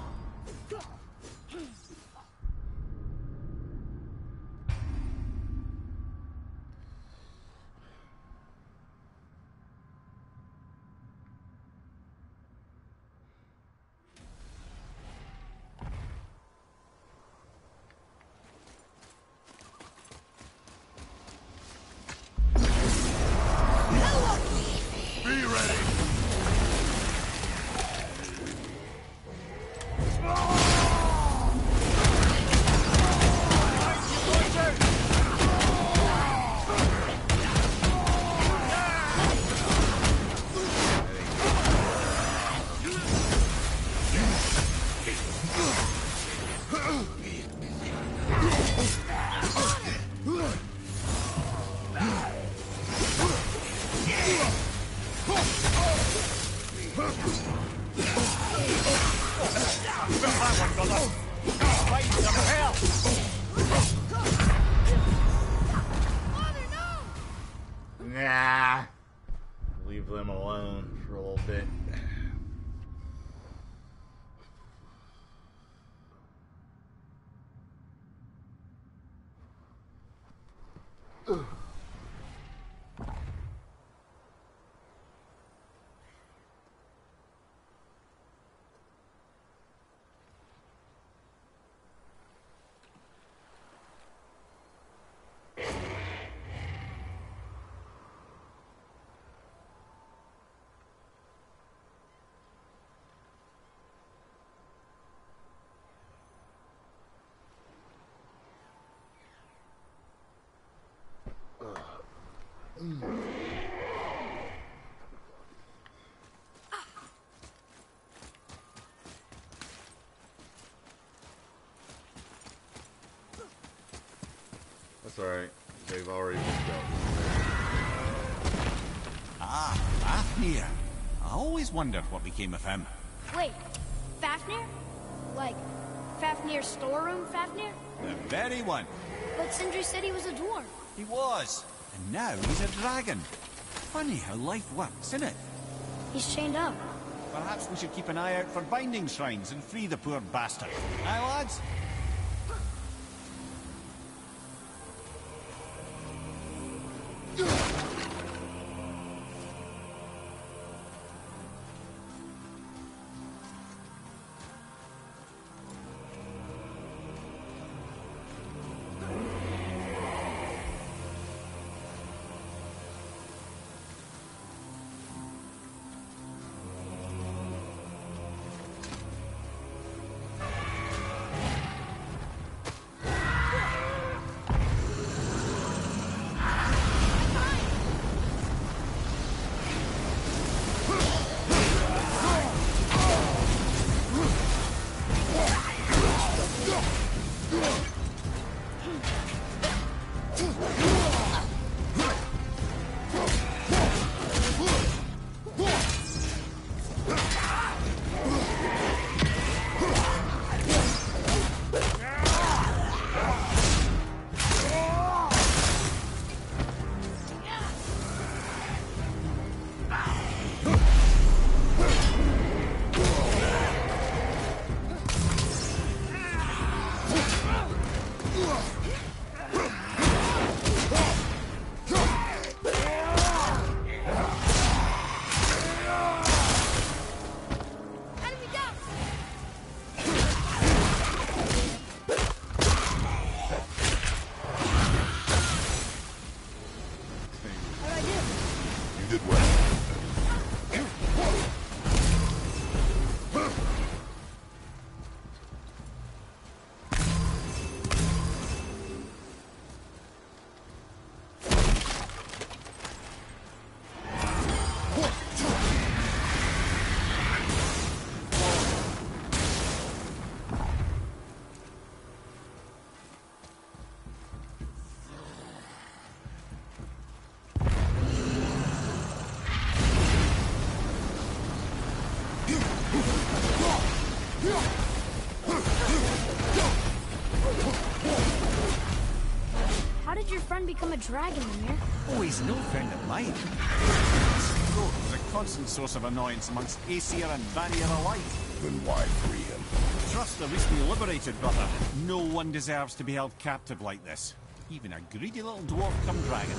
Be ready! Nah. Leave them alone for a little bit. That's alright. They've already been dealt with. Ah, Fafnir. I always wondered what became of him. Wait, Fafnir? Like, Fafnir's storeroom Fafnir? The very one. But Sindri said he was a dwarf. He was. And now he's a dragon. Funny how life works, isn't it? He's chained up. Perhaps we should keep an eye out for binding shrines and free the poor bastard. Aye, lads? How did your friend become a dragon, Mimir? Oh, he's no friend of mine. Throat was a constant source of annoyance amongst Aesir and Vanir alike. Then why free him? Trust the recently liberated, brother. No one deserves to be held captive like this. Even a greedy little dwarf come dragon.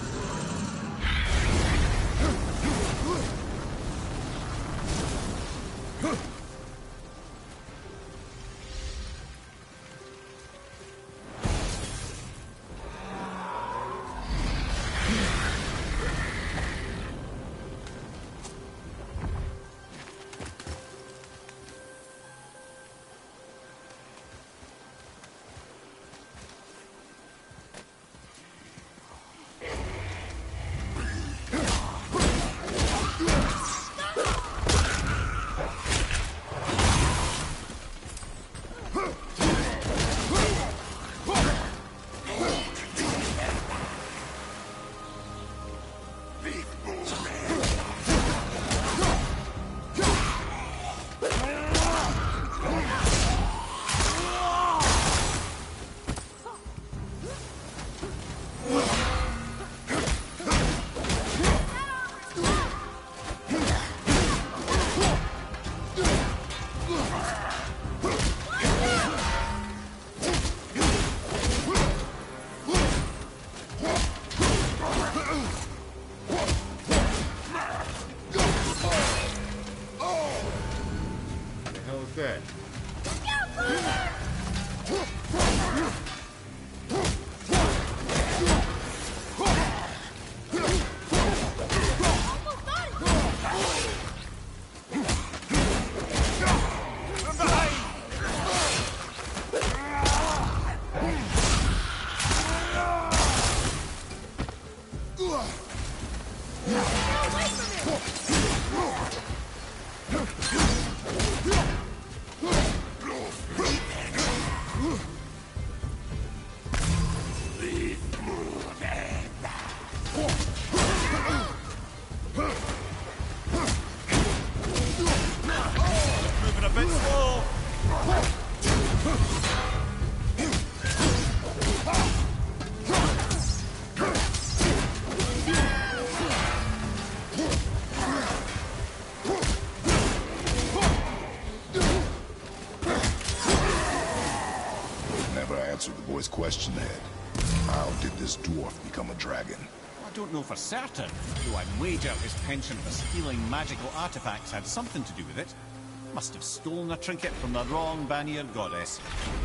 Question, Ed. How did this dwarf become a dragon? I don't know for certain, though I'd wager his penchant for stealing magical artifacts had something to do with it. Must have stolen a trinket from the wrong Vanir goddess.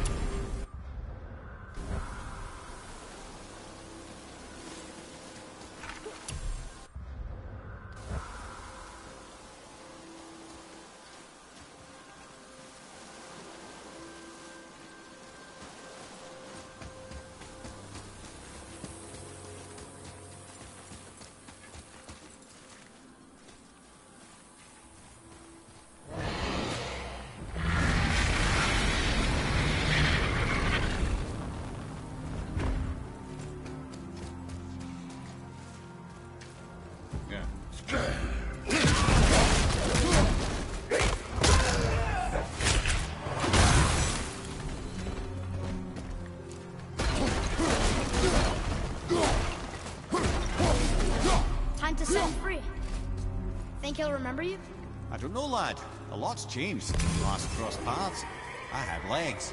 He'll remember you? I don't know, lad. A lot's changed since we last crossed paths. I had legs.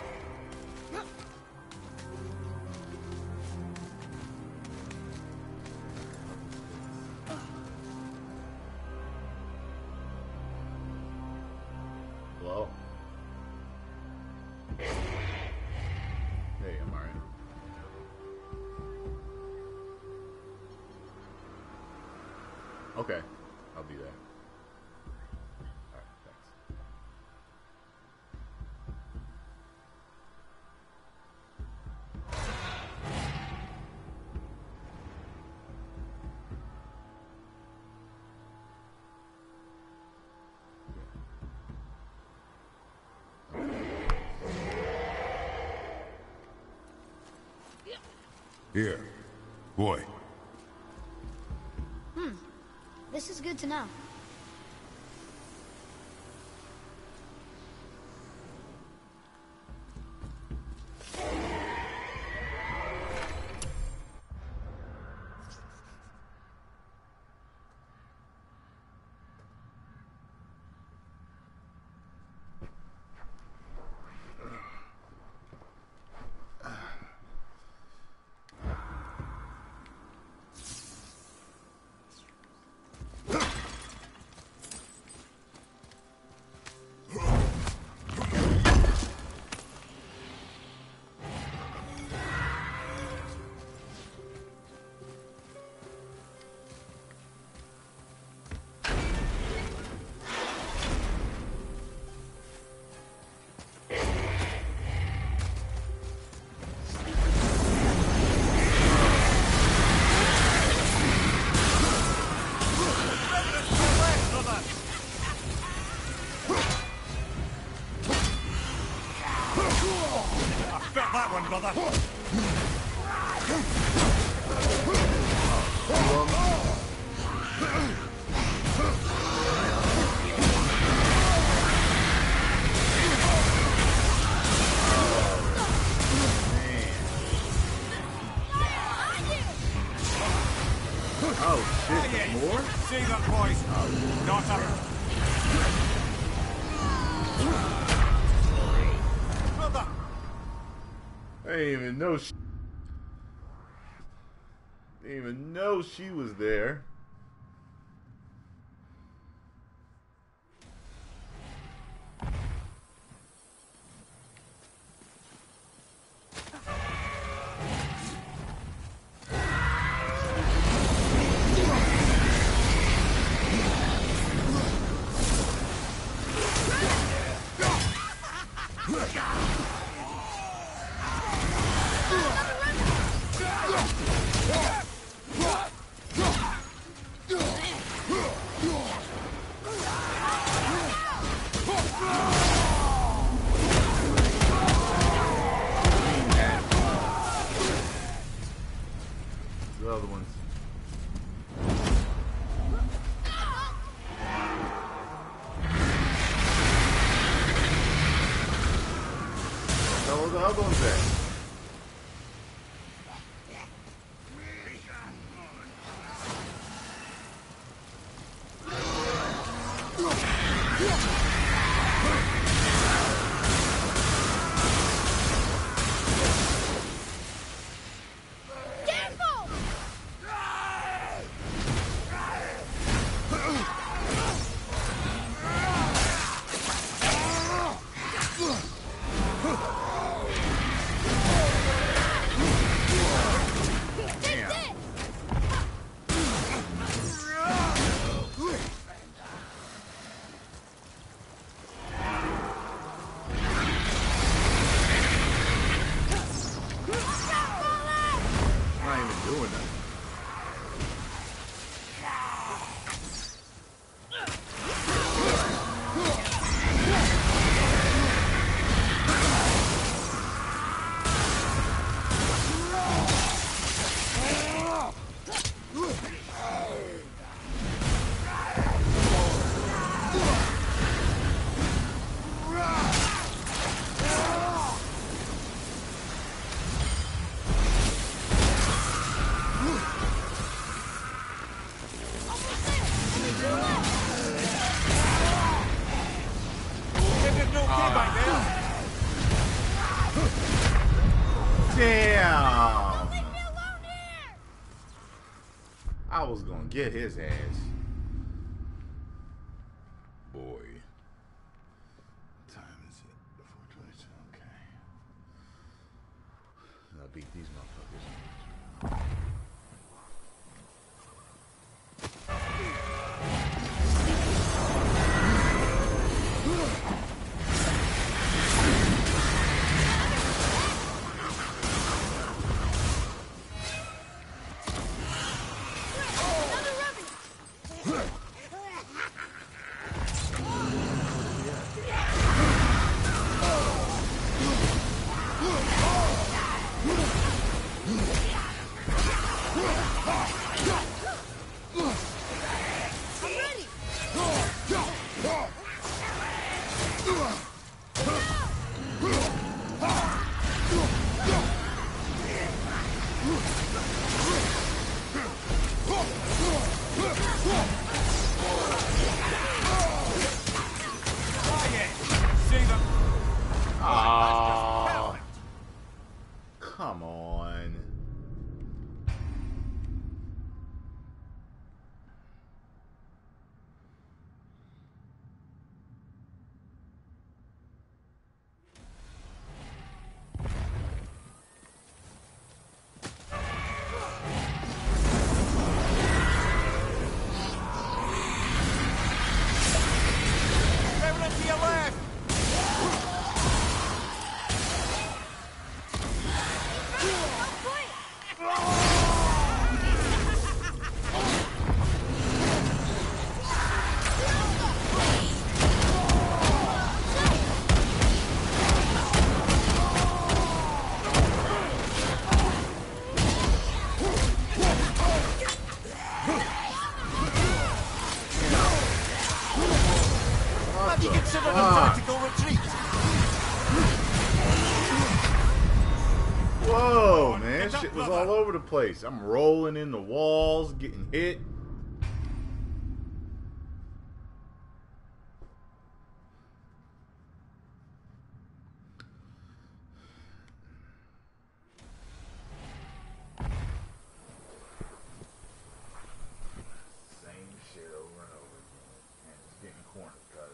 Hello? Hey, I'm alright. Okay, I'll be there. Here. Boy. This is good to know. Expect that one, brother. Oh shit, more? See that, boys? Not up. Brother! I didn't even know she was there. The other ones. Where the other ones at? Damn! I was gonna get his ass. Boy. What time is it? 4:22. Okay. I'll beat these motherfuckers. shit was all over the place. I'm rolling in the walls, getting hit. Same shit over and over again. And it's getting cornered, cuz.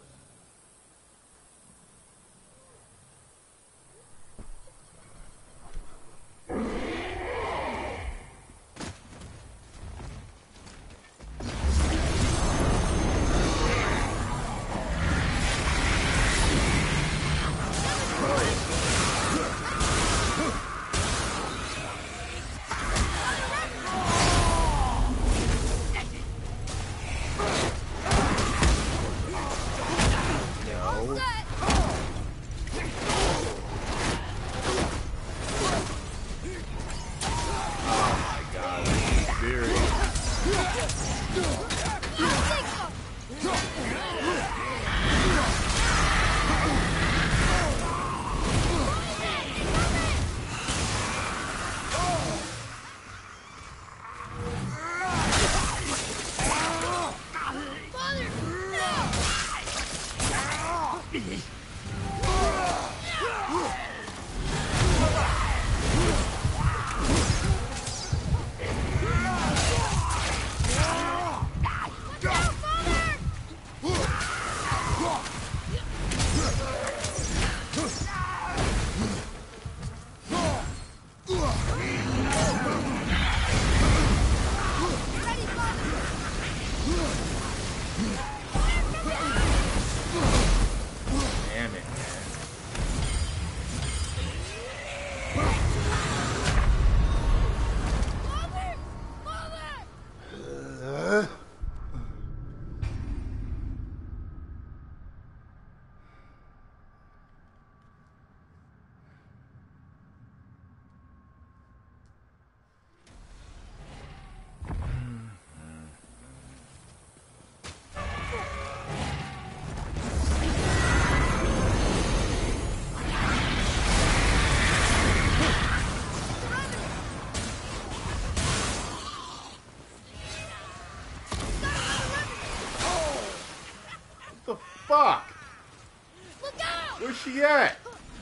Fuck! Look out! Where's she at?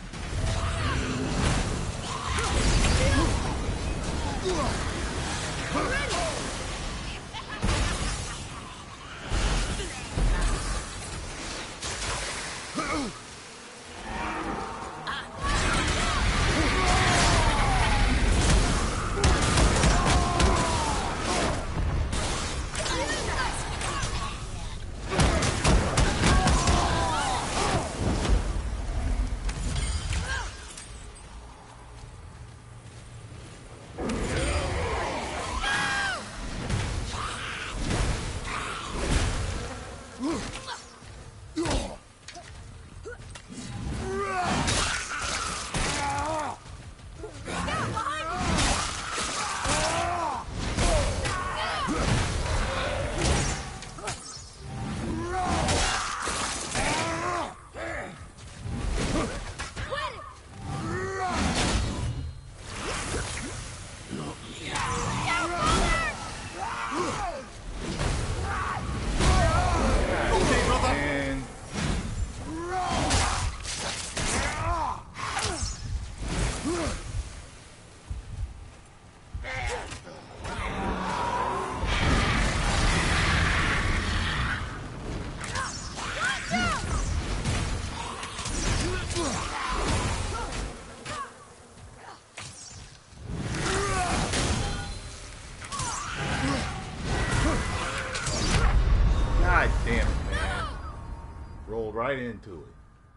God damn it, man. Rolled right into it.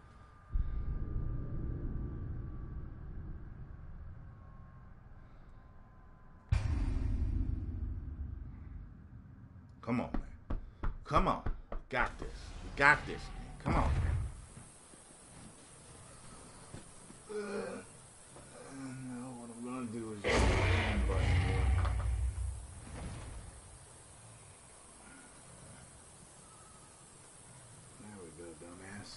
Come on, man. Come on. We got this. We got this, man. Come on. Now what I'm gonna do is just hit the end button here. There we go, dumbass.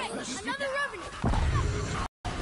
Another revenue!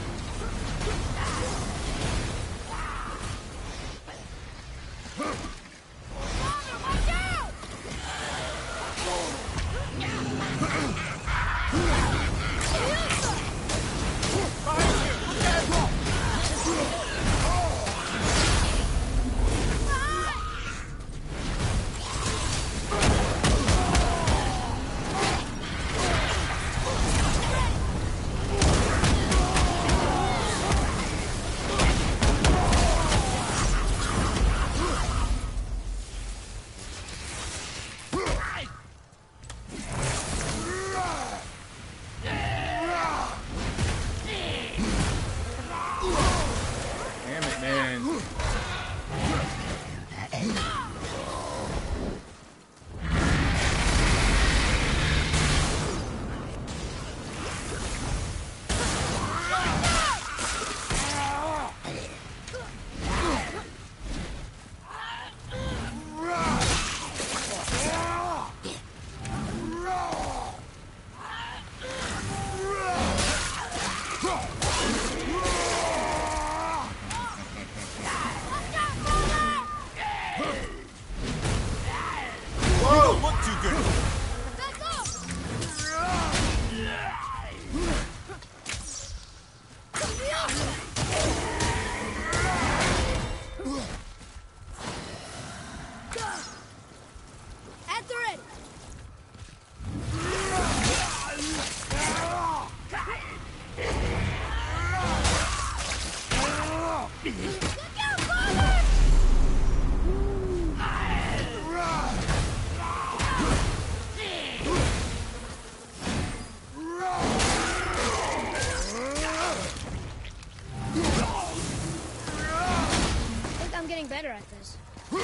Better at this.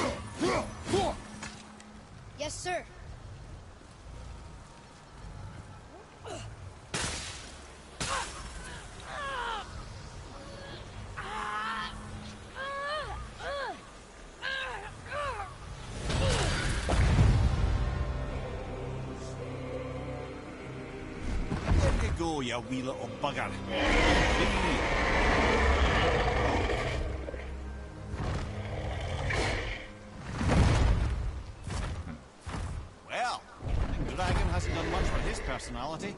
Yes, sir. Where you go, you wee little bugger? Hasn't done much for his personality.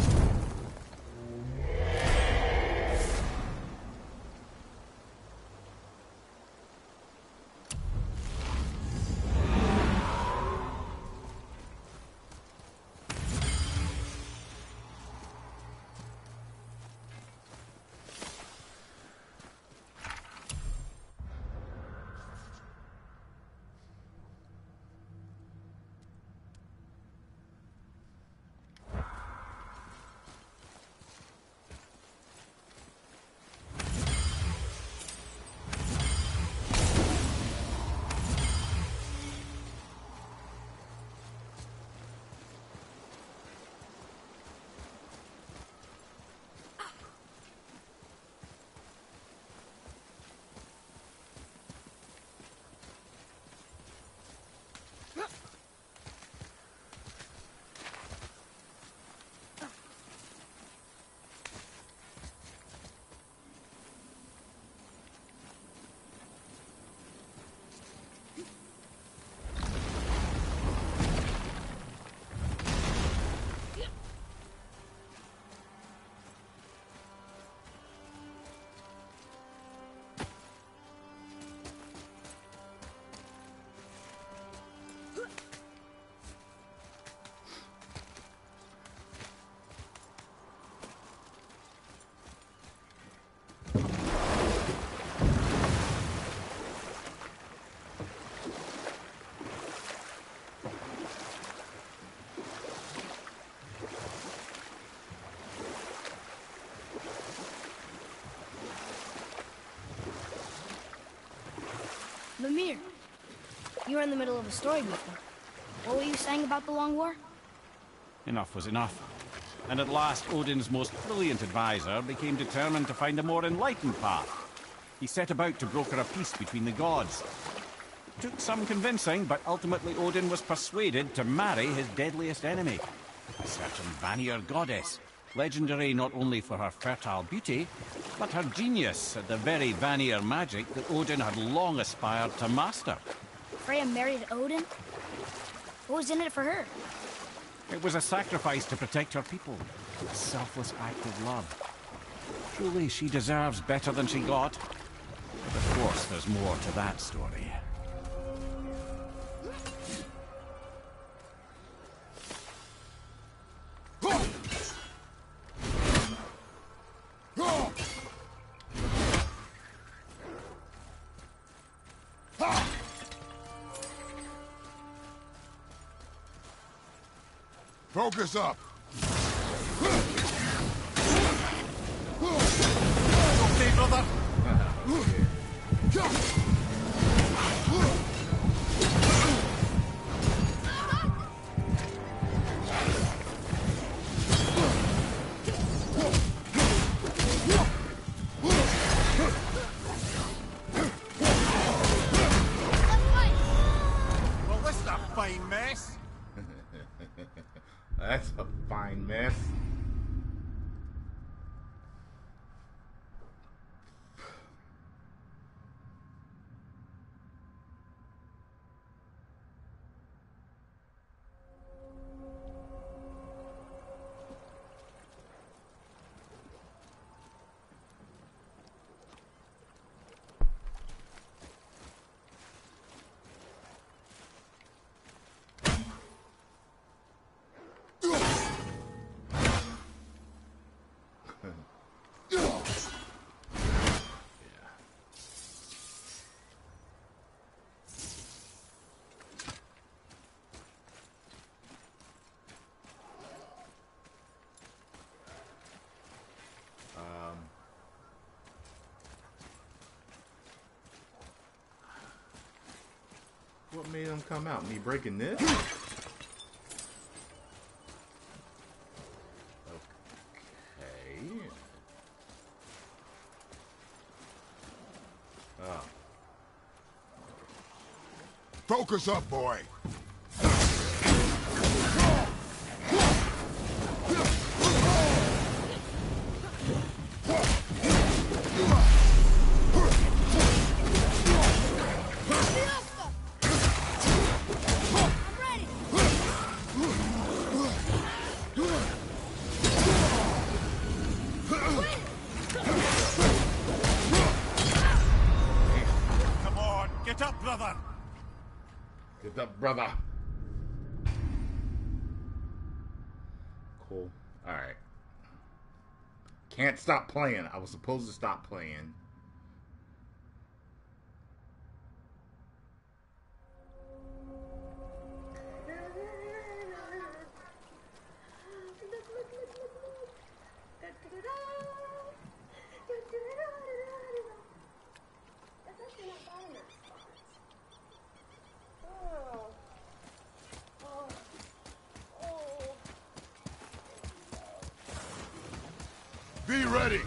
Mimir, you were in the middle of a story before. What were you saying about the Long War? Enough was enough. And at last, Odin's most brilliant advisor became determined to find a more enlightened path. He set about to broker a peace between the gods. It took some convincing, but ultimately Odin was persuaded to marry his deadliest enemy, a certain Vanir goddess, Legendary not only for her fertile beauty, but her genius at the very Vanir magic that Odin had long aspired to master. Freya married Odin? What was in it for her? It was a sacrifice to protect her people. A selfless act of love. Truly, she deserves better than she got. But of course, there's more to that story. Focus up! Okay, brother? Well, this is a fine mess. That's a fine mess. What made them come out? Me breaking this? Okay. Oh. Focus up, boy! Come on, get up, brother. Get up, brother. Cool. Alright. Can't stop playing. I was supposed to stop playing. Be ready!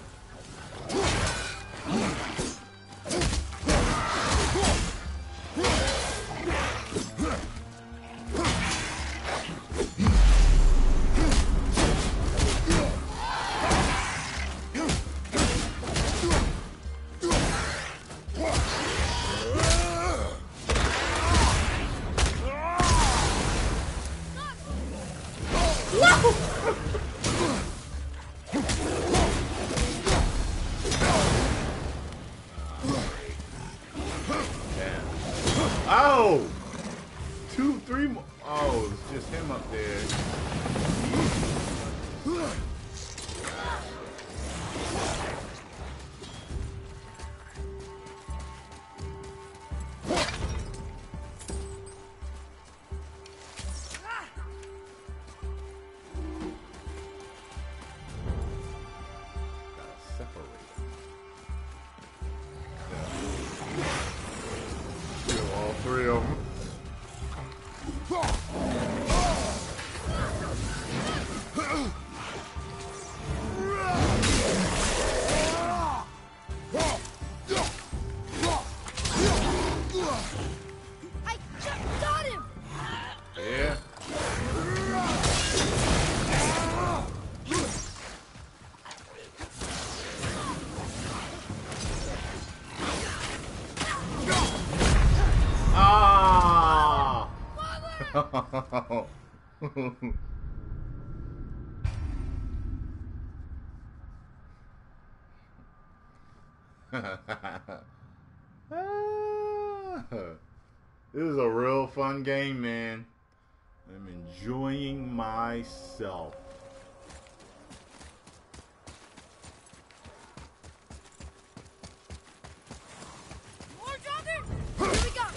Oh! 2, 3 more. Oh, it's just him up there. This is a real fun game, man. I'm enjoying myself. Here we go.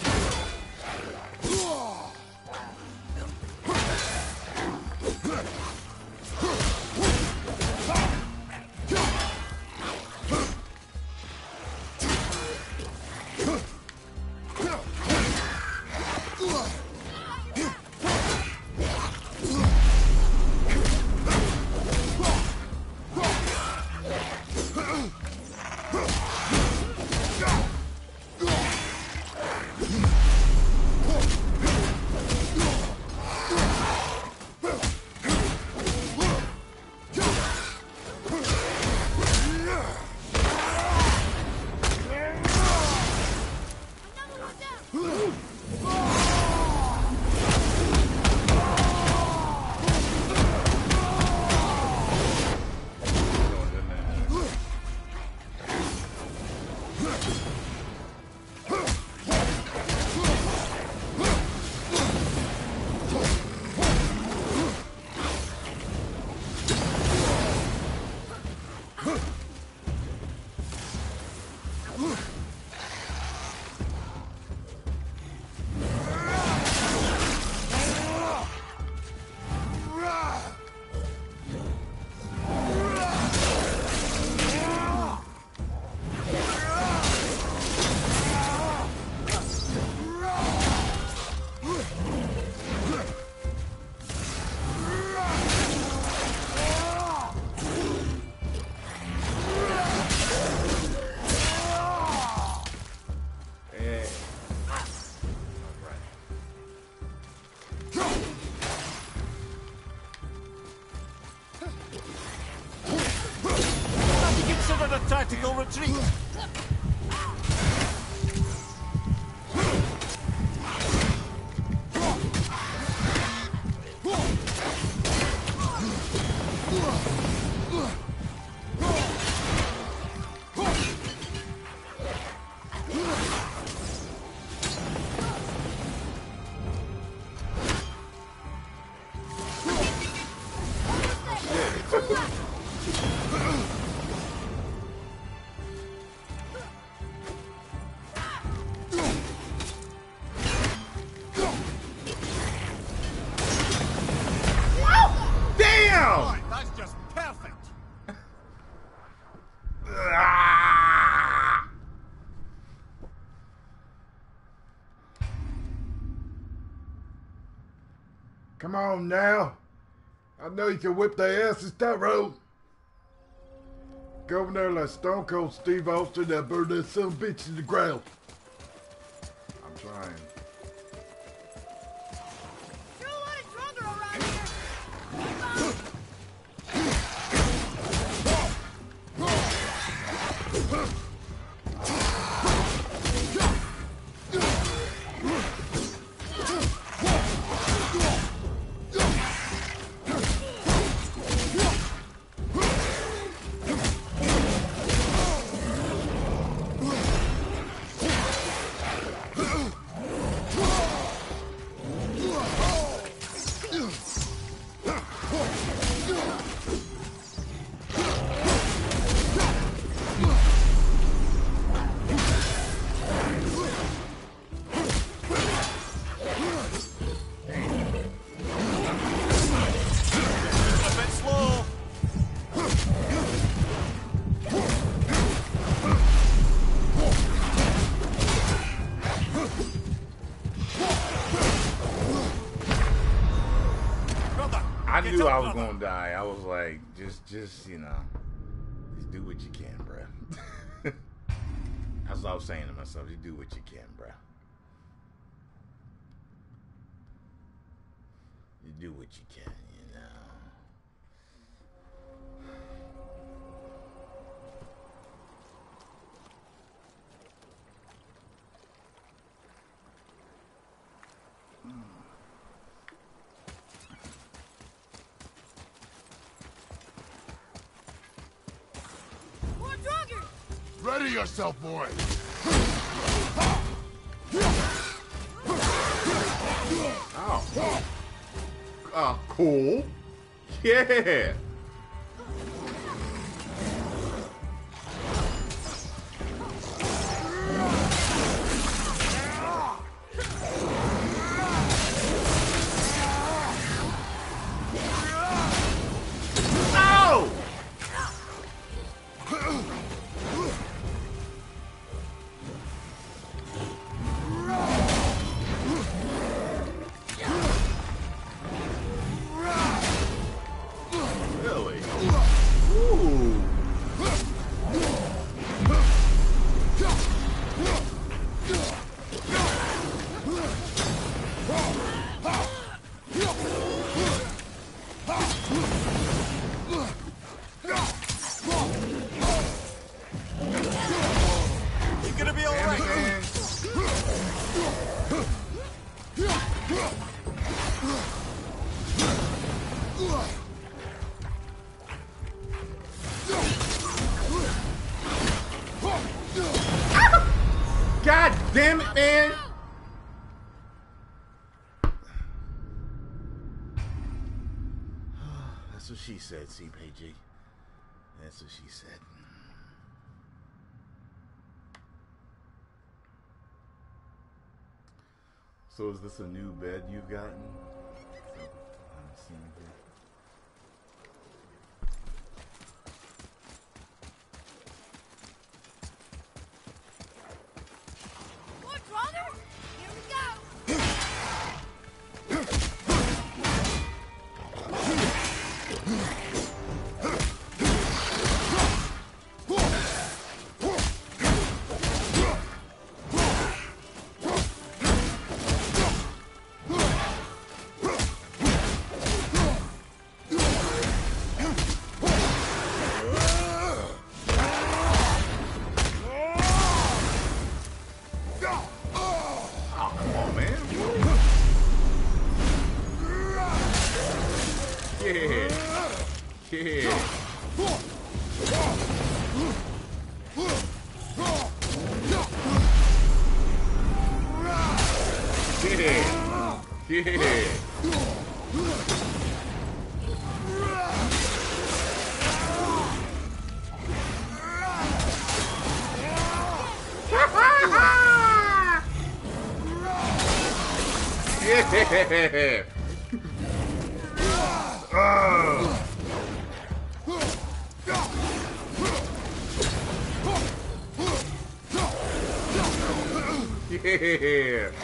Tactical retreat. Damn! That's just perfect. Ah! Come on now. I know you can whip their asses that road. Go over there like Stone Cold Steve Austin that burned that son of a bitch to the ground. I'm trying. You're a lot stronger around here. I knew I was gonna die. I was like, just you know, just do what you can, bruh. That's what I was saying to myself. Just do what you can, bruh. You do what you can, you know. Ready yourself, boy. Oh. Cool. Yeah. God damn it, man! That's what she said, CPG. That's what she said. So is this a new bed you've gotten? I'm seeing here. Yeah. Yeah.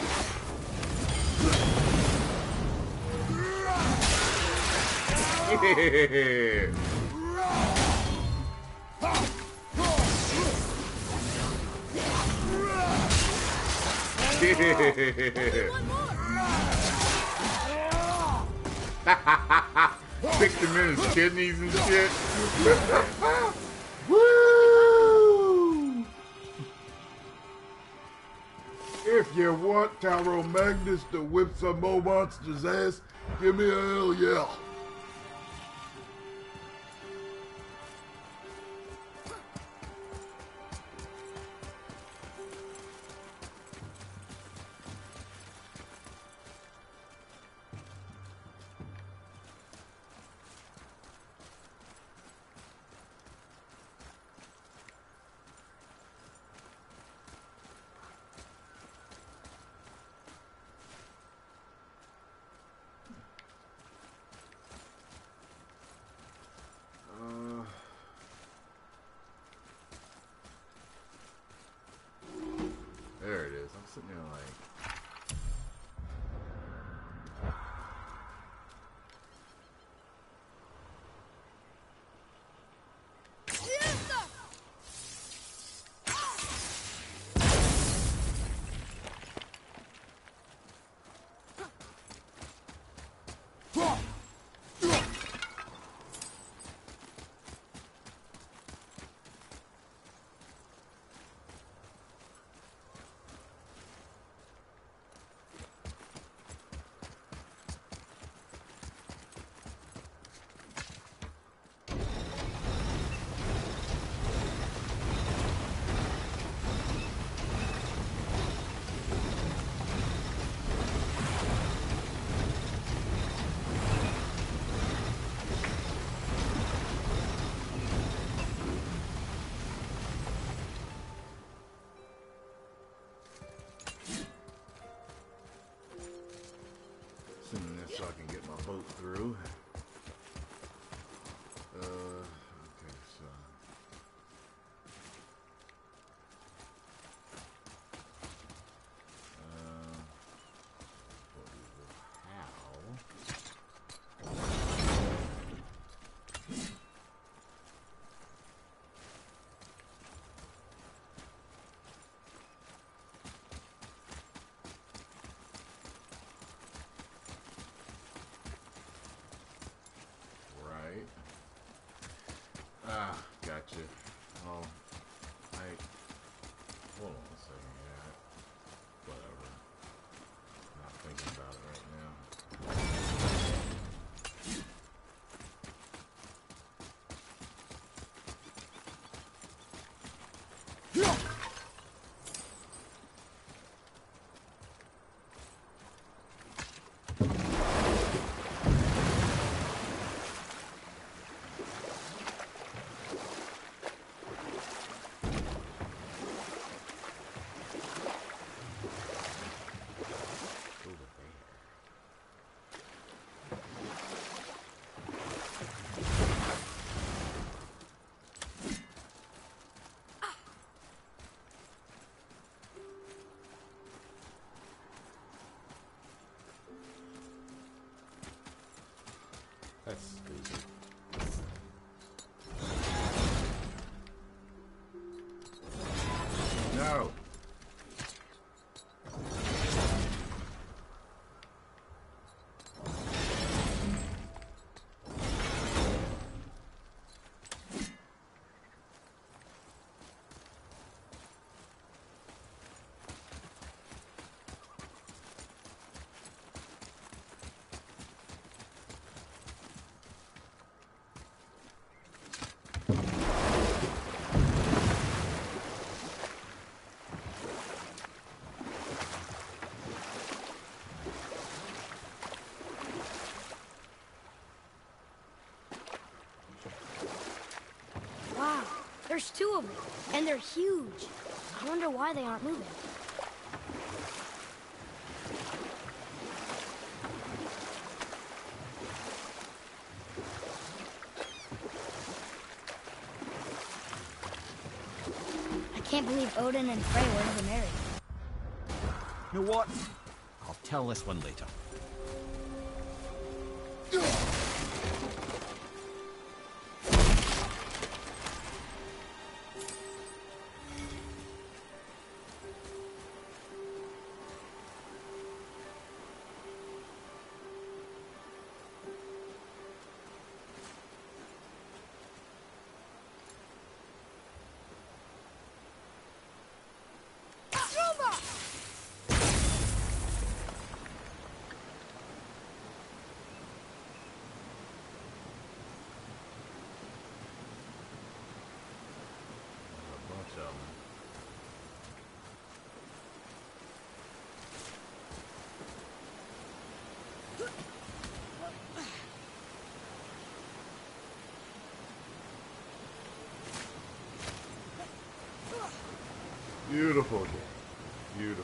Yeah. Picked him in his kidneys and shit. Woo! If you want Tyro Magnus to whip some more monsters' ass, give me a hell yeah. That's stupid. No. Wow, there's two of them, and they're huge. I wonder why they aren't moving. I can't believe Odin and Frey were ever married. You know what? I'll tell this one later. Beautiful game. Beautiful.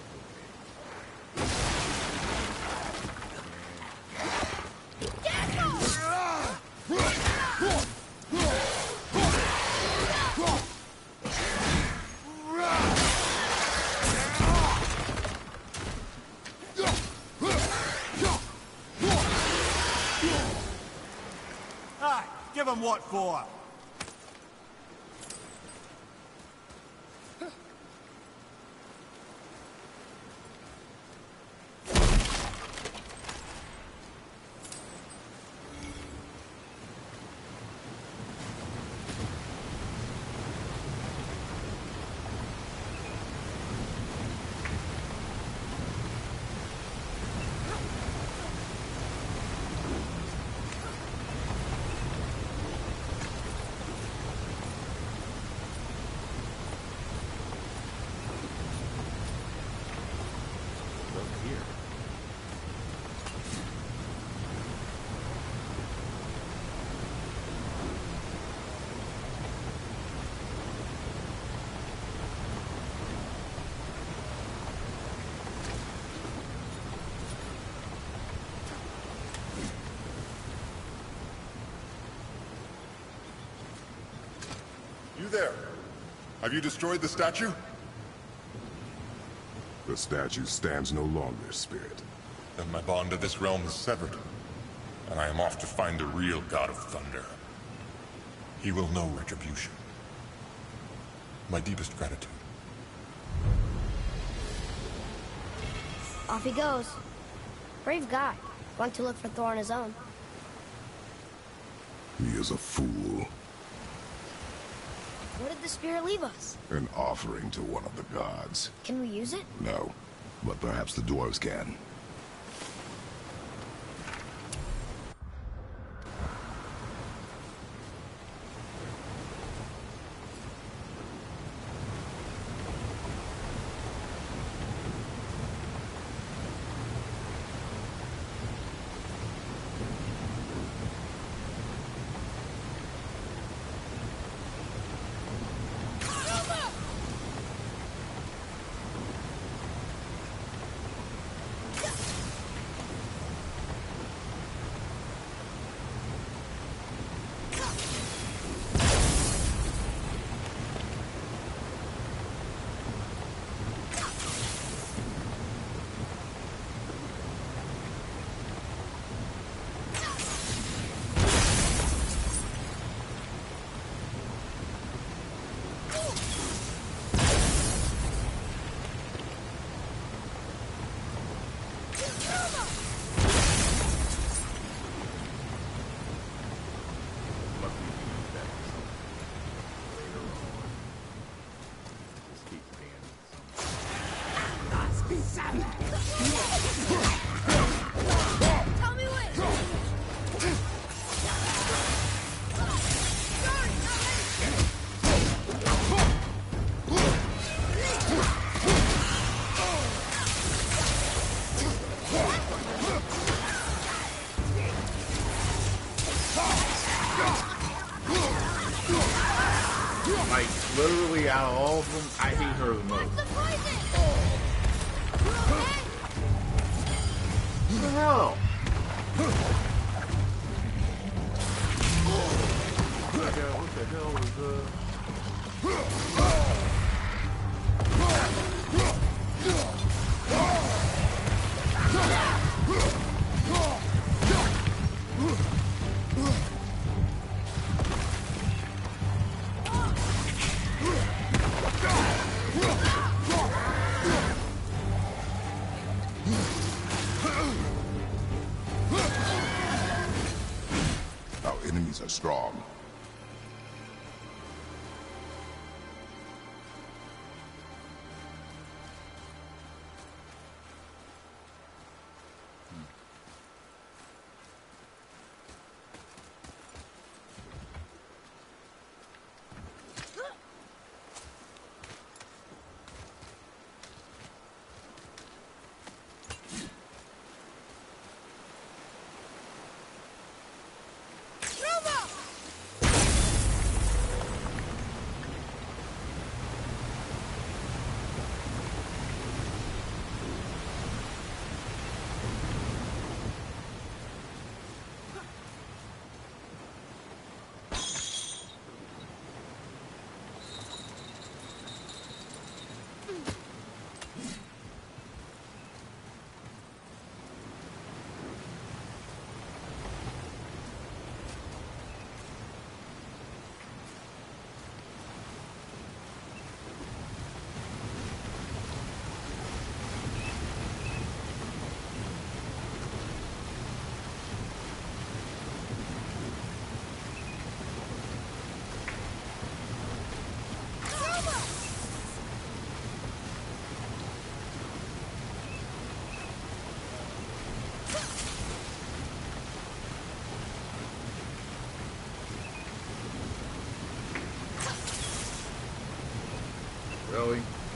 Aye, give him what for. You there? Have you destroyed the statue? The statue stands no longer, Spirit. Then my bond to this realm is severed, and I am off to find the real God of Thunder. He will know retribution. My deepest gratitude. Off he goes. Brave guy. Going to look for Thor on his own. He is a fool. What did the spirit leave us? An offering to one of the gods. Can we use it? No, but perhaps the dwarves can. Like, literally out of all of them, I hate her the most. What the hell? What the hell was Our enemies are strong. Really?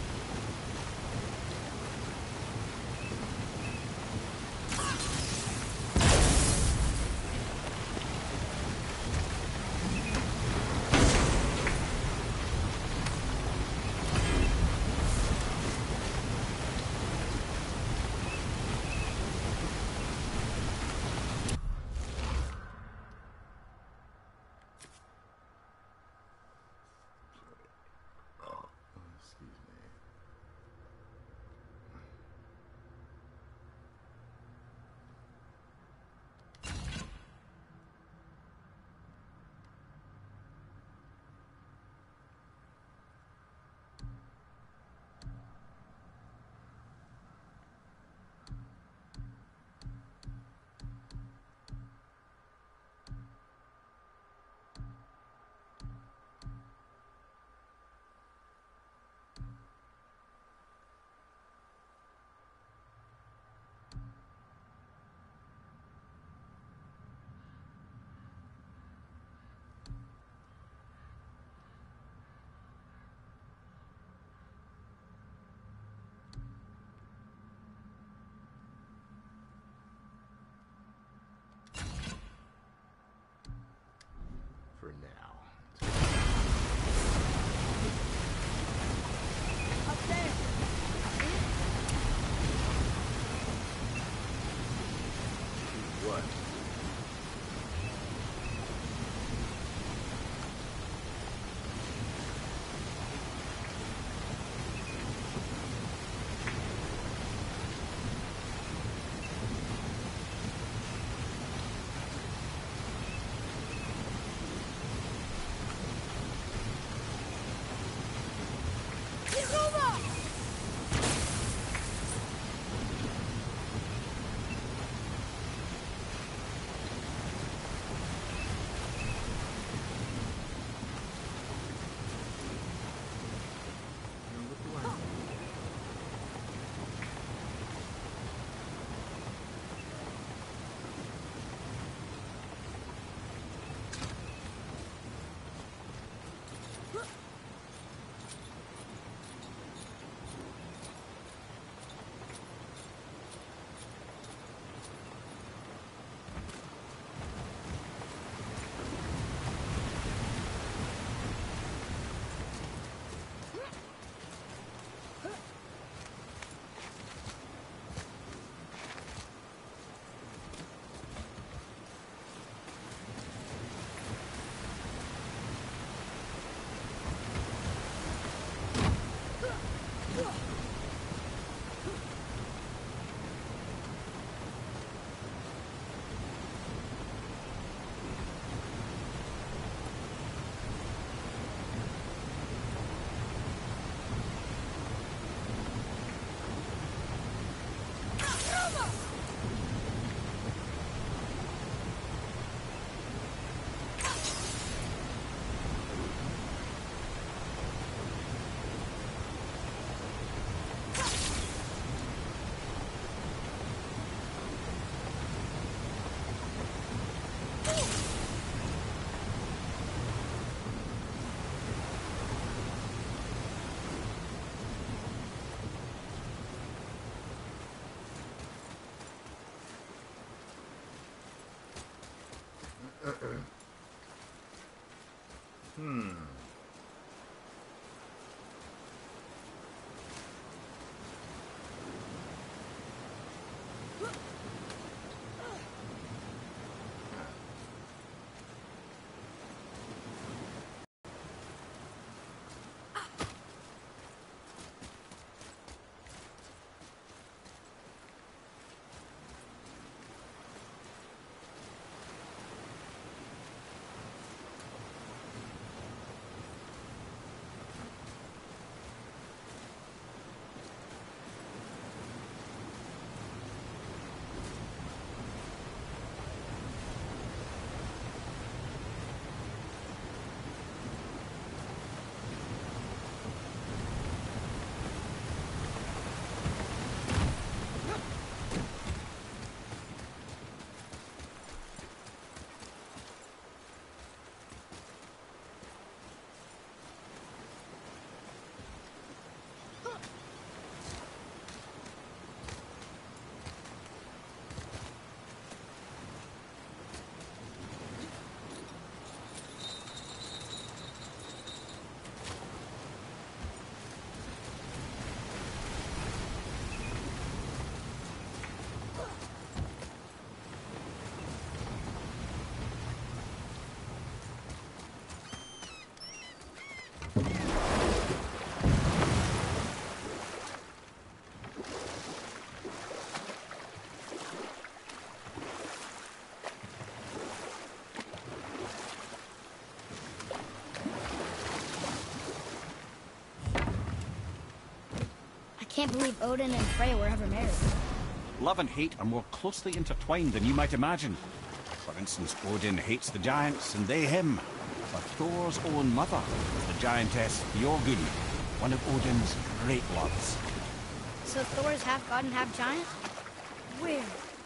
For now. What? Can't believe Odin and Freya were ever married. Love and hate are more closely intertwined than you might imagine. For instance, Odin hates the giants and they him. But Thor's own mother was the giantess Björgund, one of Odin's great loves. So Thor is half god and half giant? Weird.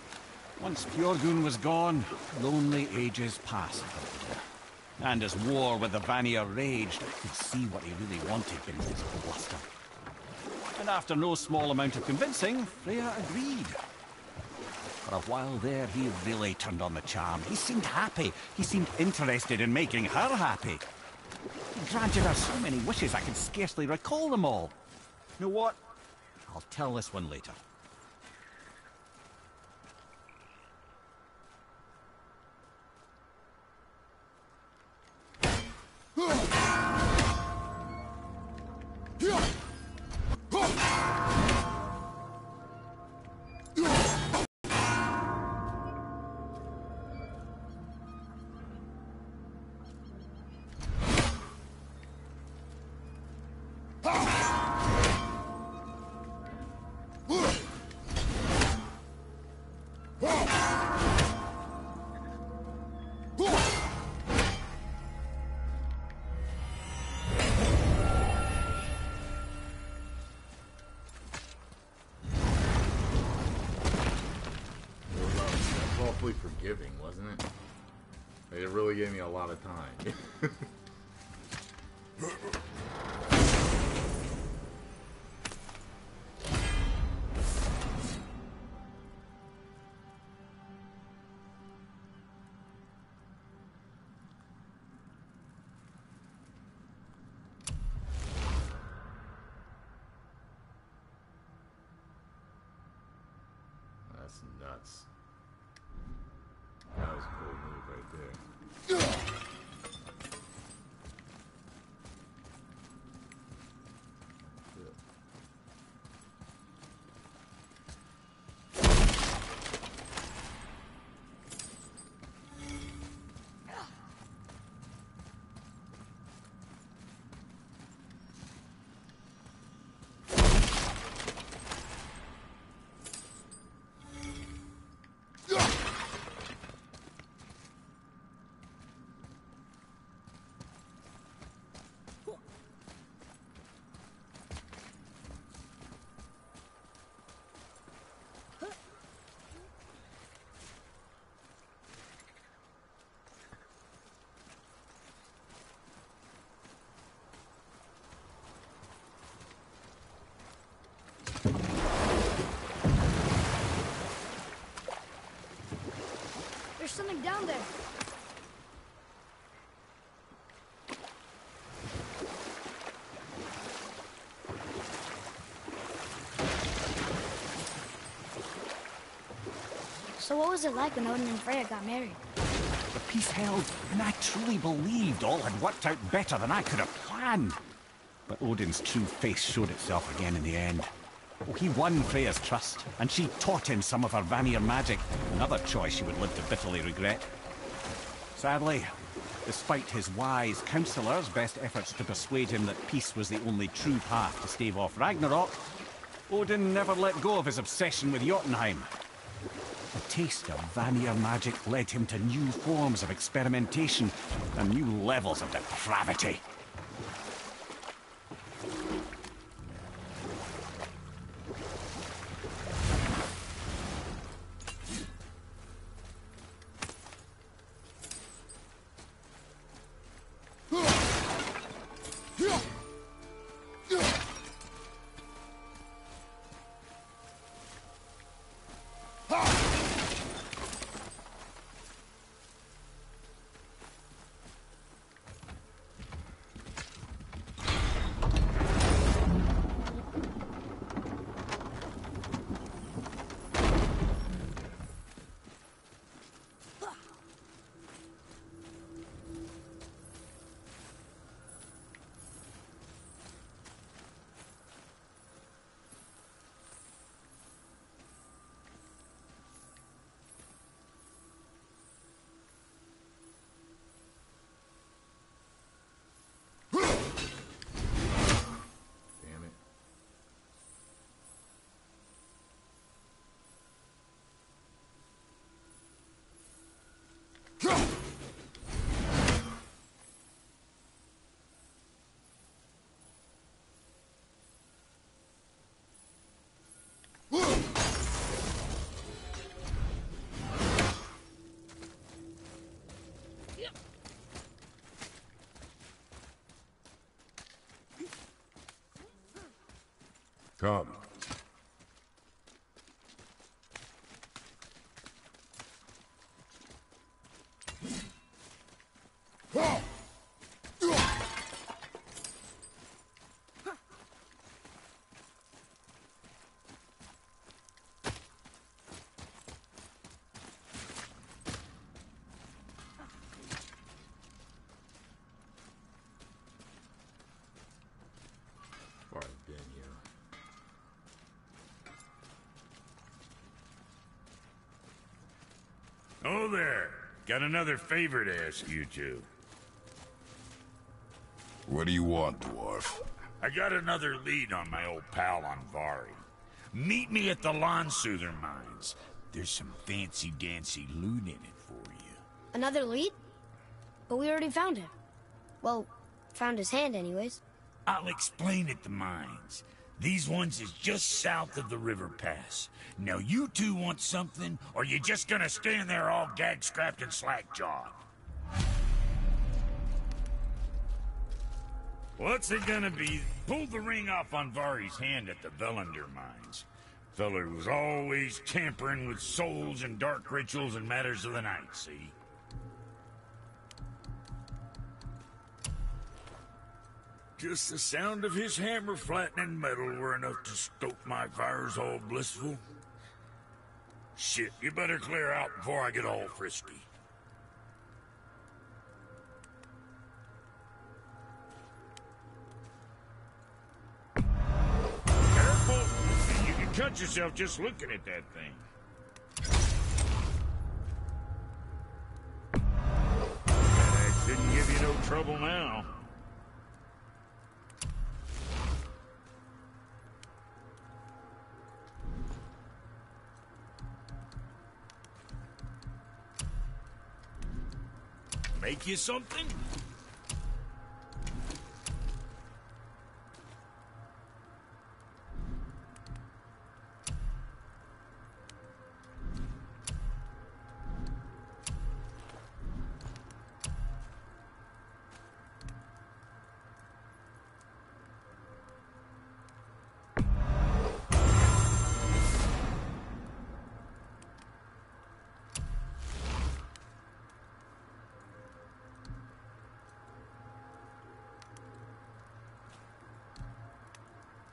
Once Björgund was gone, lonely ages passed for Odin. And as war with the Vanir raged, I could see what he really wanted in his bluster. And after no small amount of convincing, Freya agreed. For a while there, he really turned on the charm. He seemed happy. He seemed interested in making her happy. He granted her so many wishes I can scarcely recall them all. You know what? I'll tell this one later. Forgiving, wasn't it? It really gave me a lot of time. That's nuts. That was a cool move right there. There's something down there. So what was it like when Odin and Freya got married? The peace held, and I truly believed all had worked out better than I could have planned. But Odin's true face showed itself again in the end. Oh, he won Freya's trust, and she taught him some of her Vanir magic, another choice she would live to bitterly regret. Sadly, despite his wise counselors' best efforts to persuade him that peace was the only true path to stave off Ragnarok, Odin never let go of his obsession with Jotunheim. A taste of Vanir magic led him to new forms of experimentation and new levels of depravity. Come. Oh there. Got another favor to ask you two. What do you want, dwarf? I got another lead on my old pal Andvari. Meet me at the Landsoother mines. There's some fancy-dancy loot in it for you. Another lead? But we already found him. Well, found his hand anyways. I'll explain at the mines. These ones is just south of the river pass. Now you two want something, or you just gonna stand there all gag-scrapped and slack-jawed? What's it gonna be? Pulled the ring off on Vari's hand at the Velander mines. Feller was always tampering with souls and dark rituals and matters of the night, see? Just the sound of his hammer flattening metal were enough to stoke my fires all blissful. Shit, you better clear out before I get all frisky. Careful! You can cut yourself just looking at that thing. That axe didn't give you no trouble now. Make you something?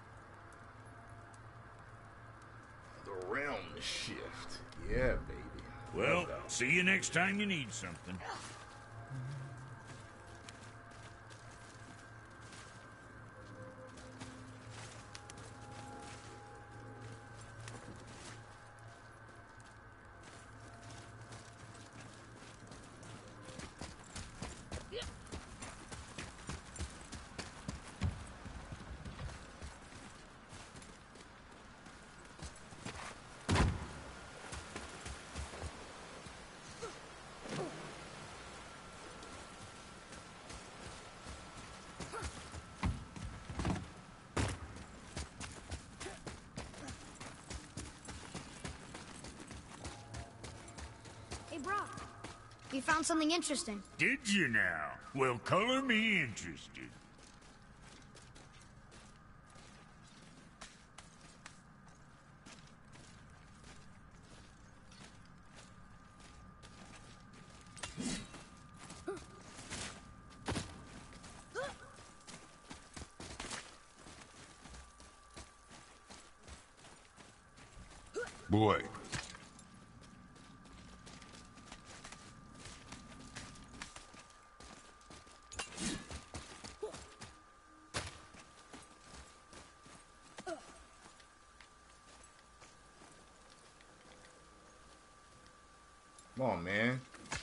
Realm shift. Yeah, baby. Well, see you next time you need something. Hey, Brock. You found something interesting. Did you now? Well, color me interested. Boy. Come on, man.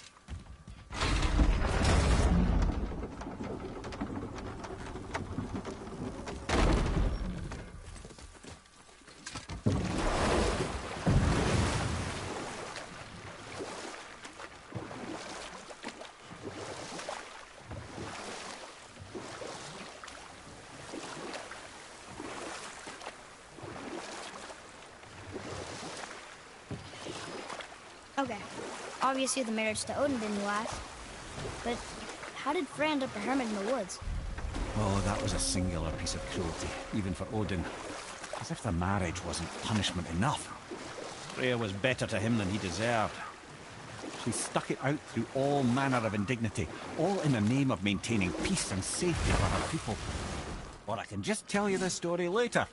Okay. Obviously the marriage to Odin didn't last. But how did Frey end up a hermit in the woods? Oh, that was a singular piece of cruelty, even for Odin. As if the marriage wasn't punishment enough. Freya was better to him than he deserved. She stuck it out through all manner of indignity, all in the name of maintaining peace and safety for her people. Or I can just tell you the story later.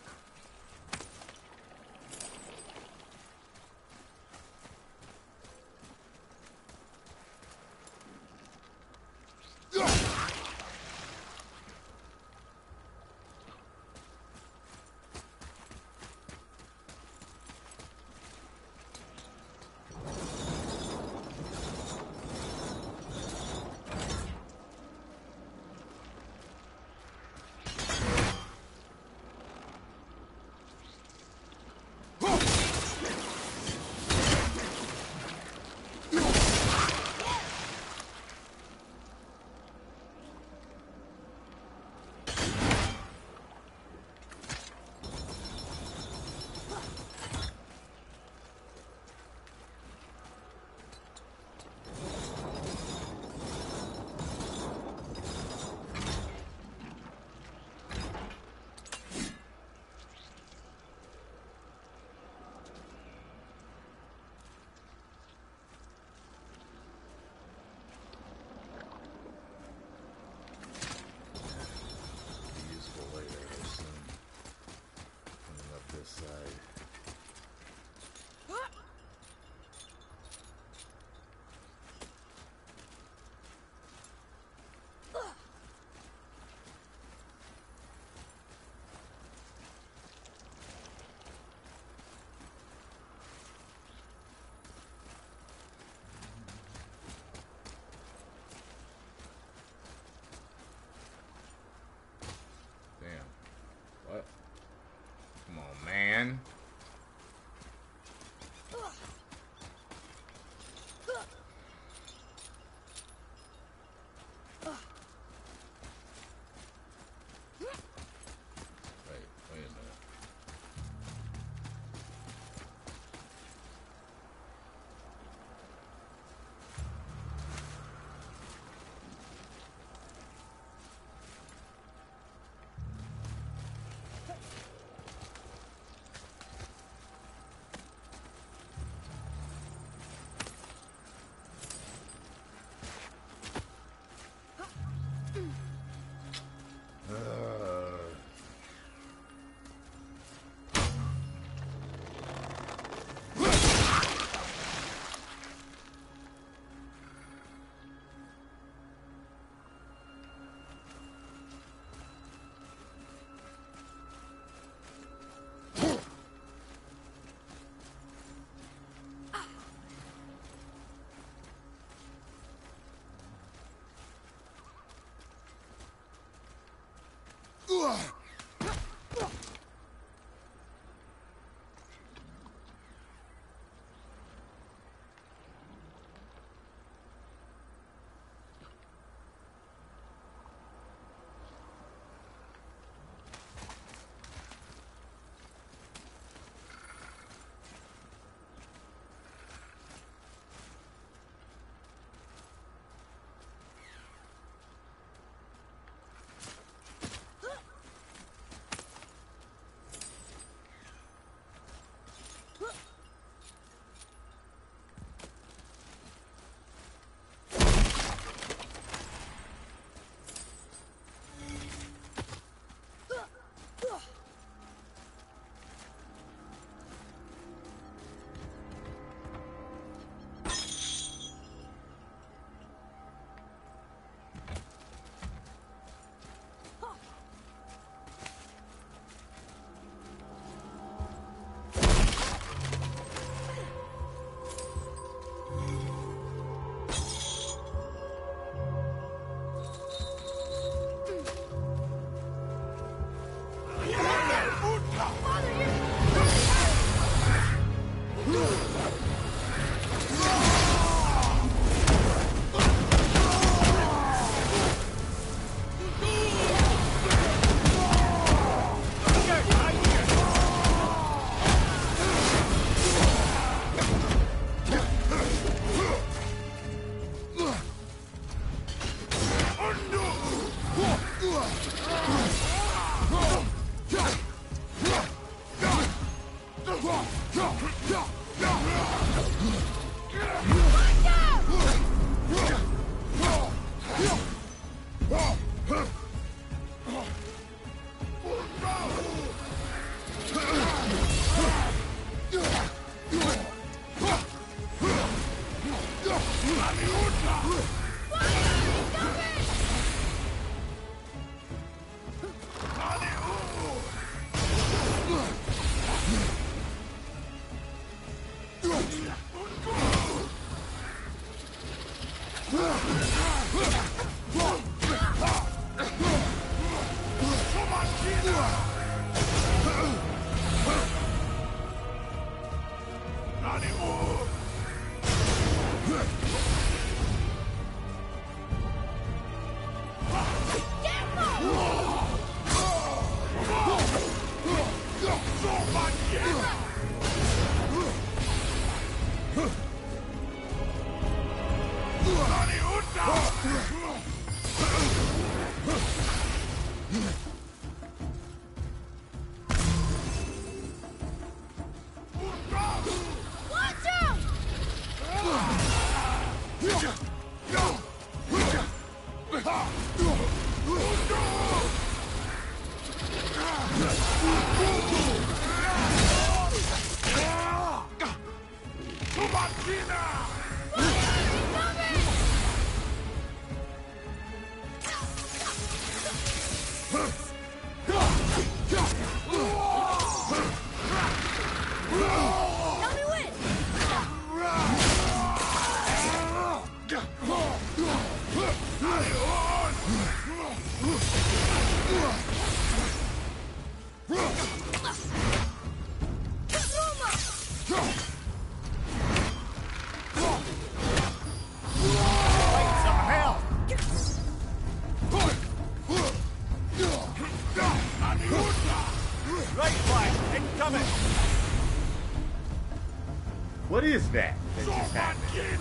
What is that just happened?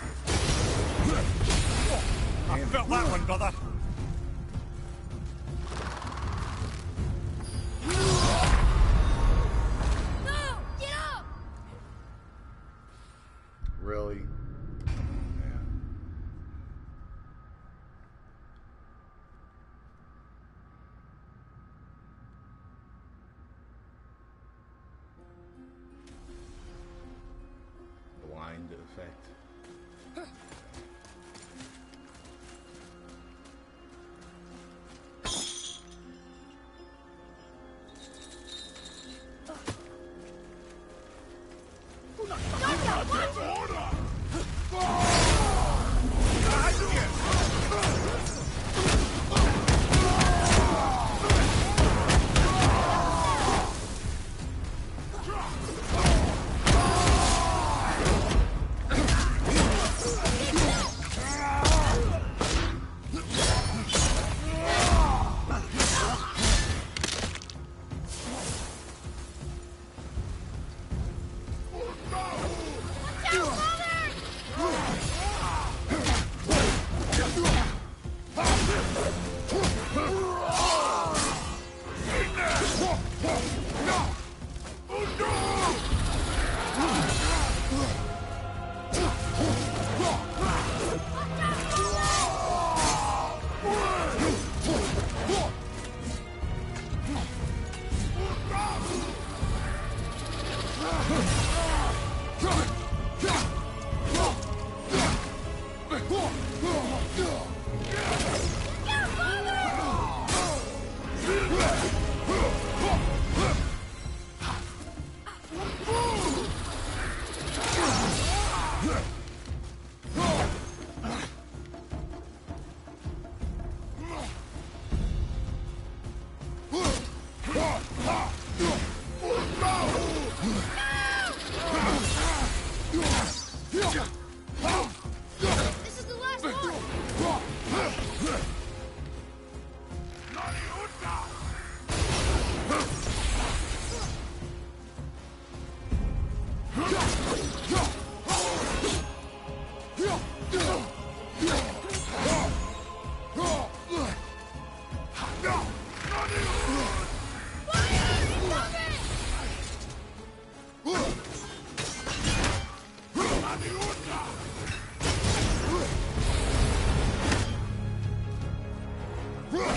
I felt that one, brother. No! Get up! Really? Blind effect.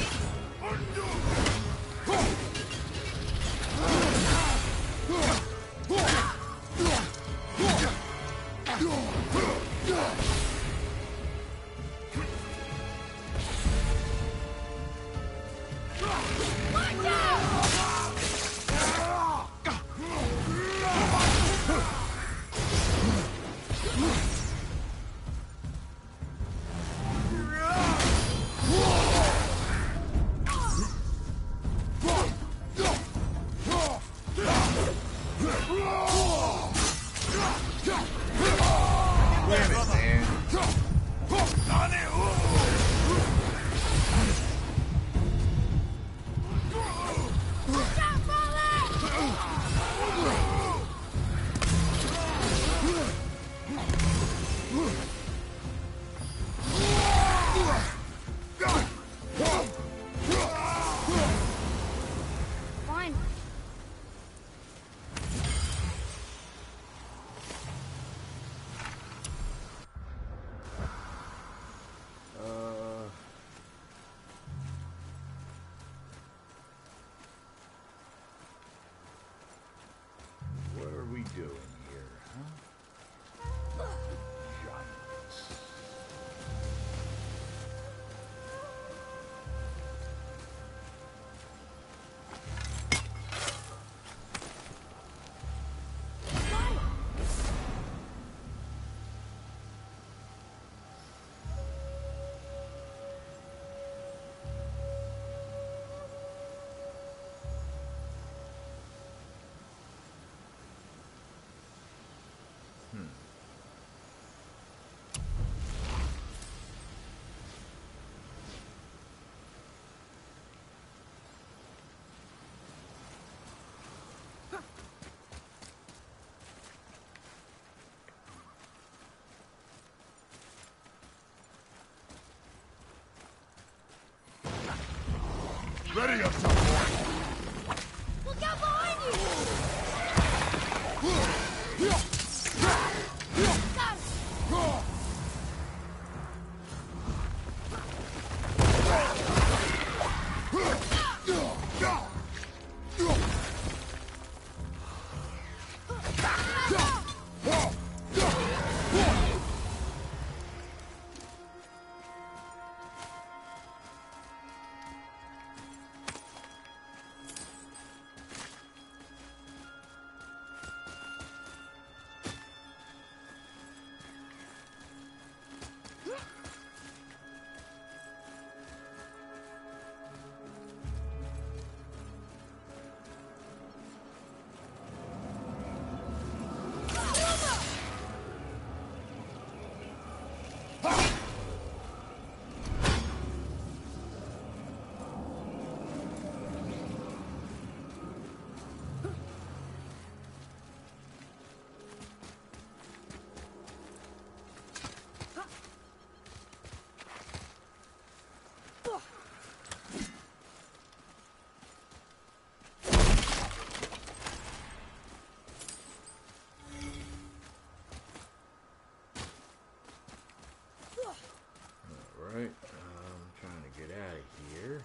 Fine. What are we doing here, huh? Giants. Ready up, top boy. Look out behind you! Got it! Alright, I'm trying to get out of here.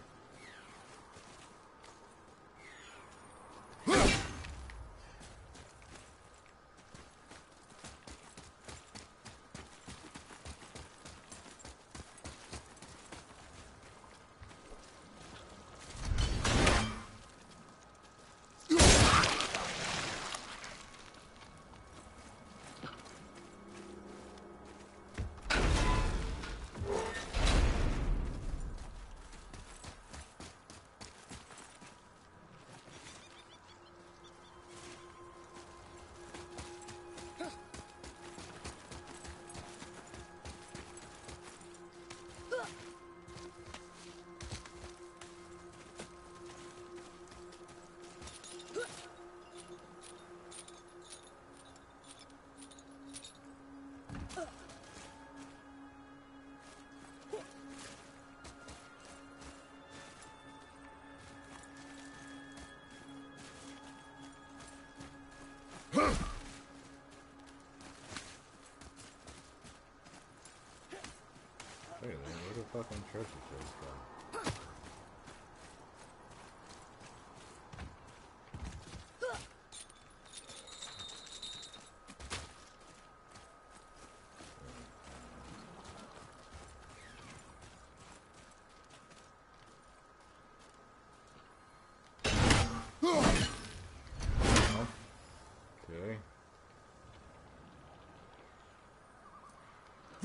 Wait a minute, where the fucking treasure chest go?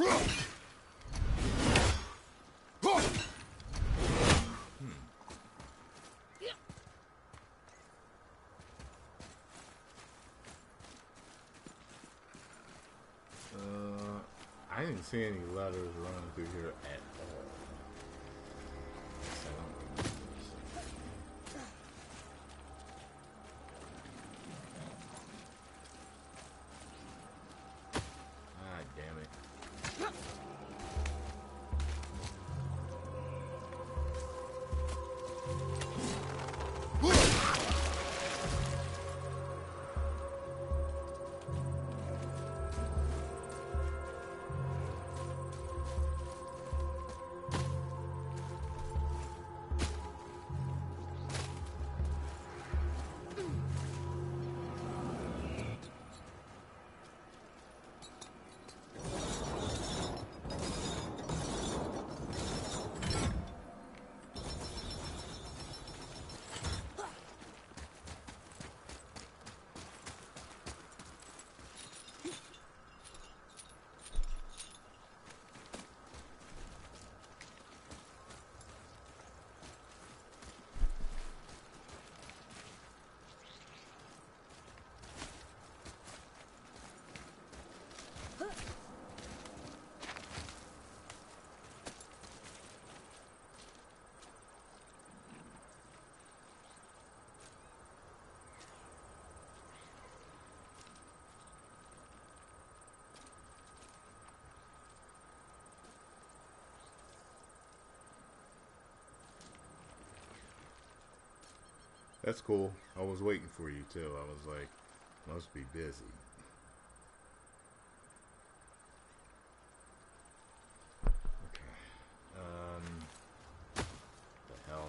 I didn't see any letters running through here at all. Ah, damn it. That's cool. I was waiting for you too. I was like, must be busy. Okay. The hell?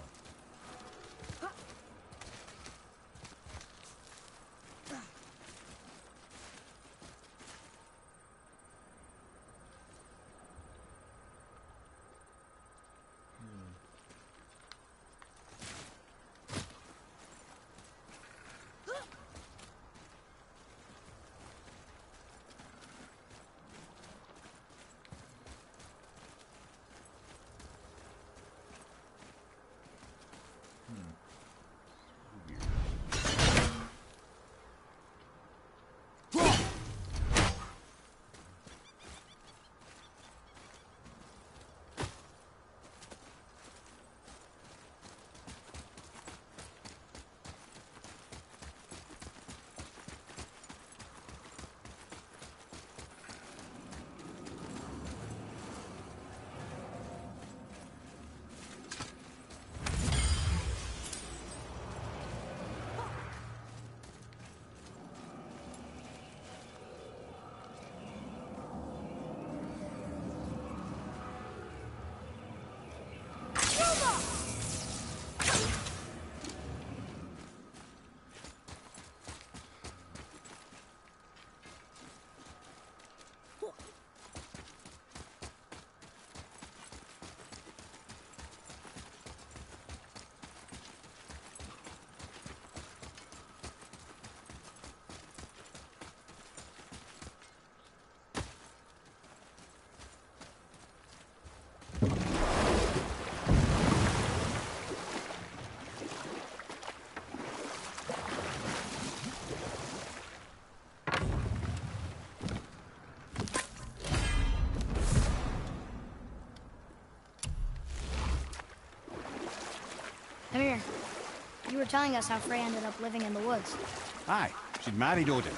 Come here. You were telling us how Frey ended up living in the woods. Aye, she'd married Odin.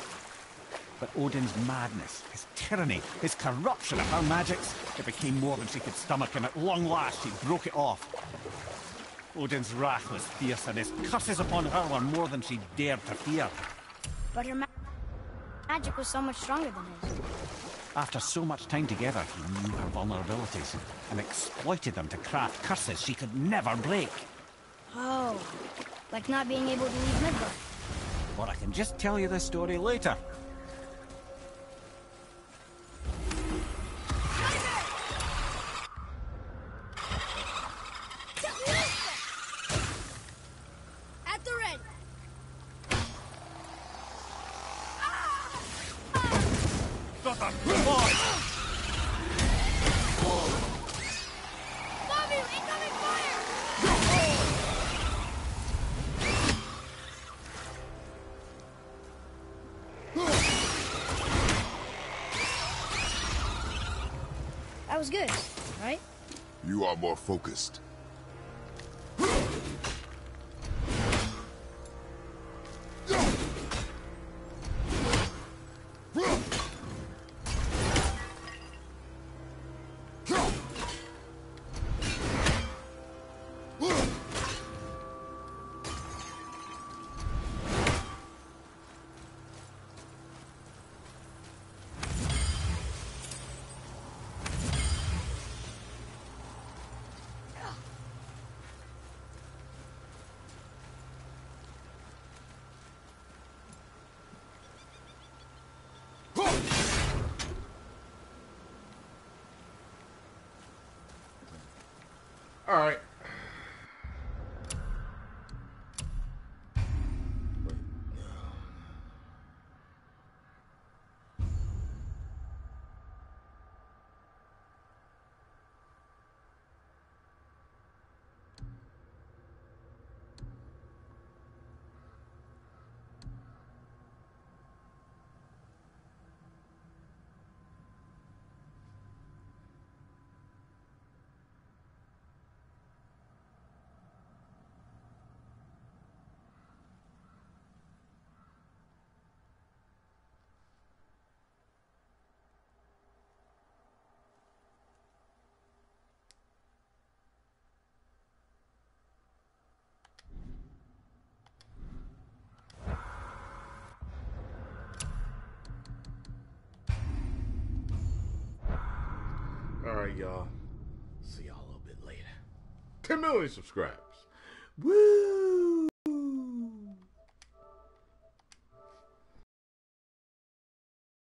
But Odin's madness, his tyranny, his corruption of her magics, it became more than she could stomach, and at long last she broke it off. Odin's wrath was fierce, and his curses upon her were more than she dared to fear. But her magic was so much stronger than his. After so much time together, he knew her vulnerabilities, and exploited them to craft curses she could never break. Oh, like not being able to leave Midgard. Or I can just tell you this story later. At the ready. That was good, right? You are more focused. All right. Alright, y'all. See y'all a little bit later. 10 million subscribers. Woo!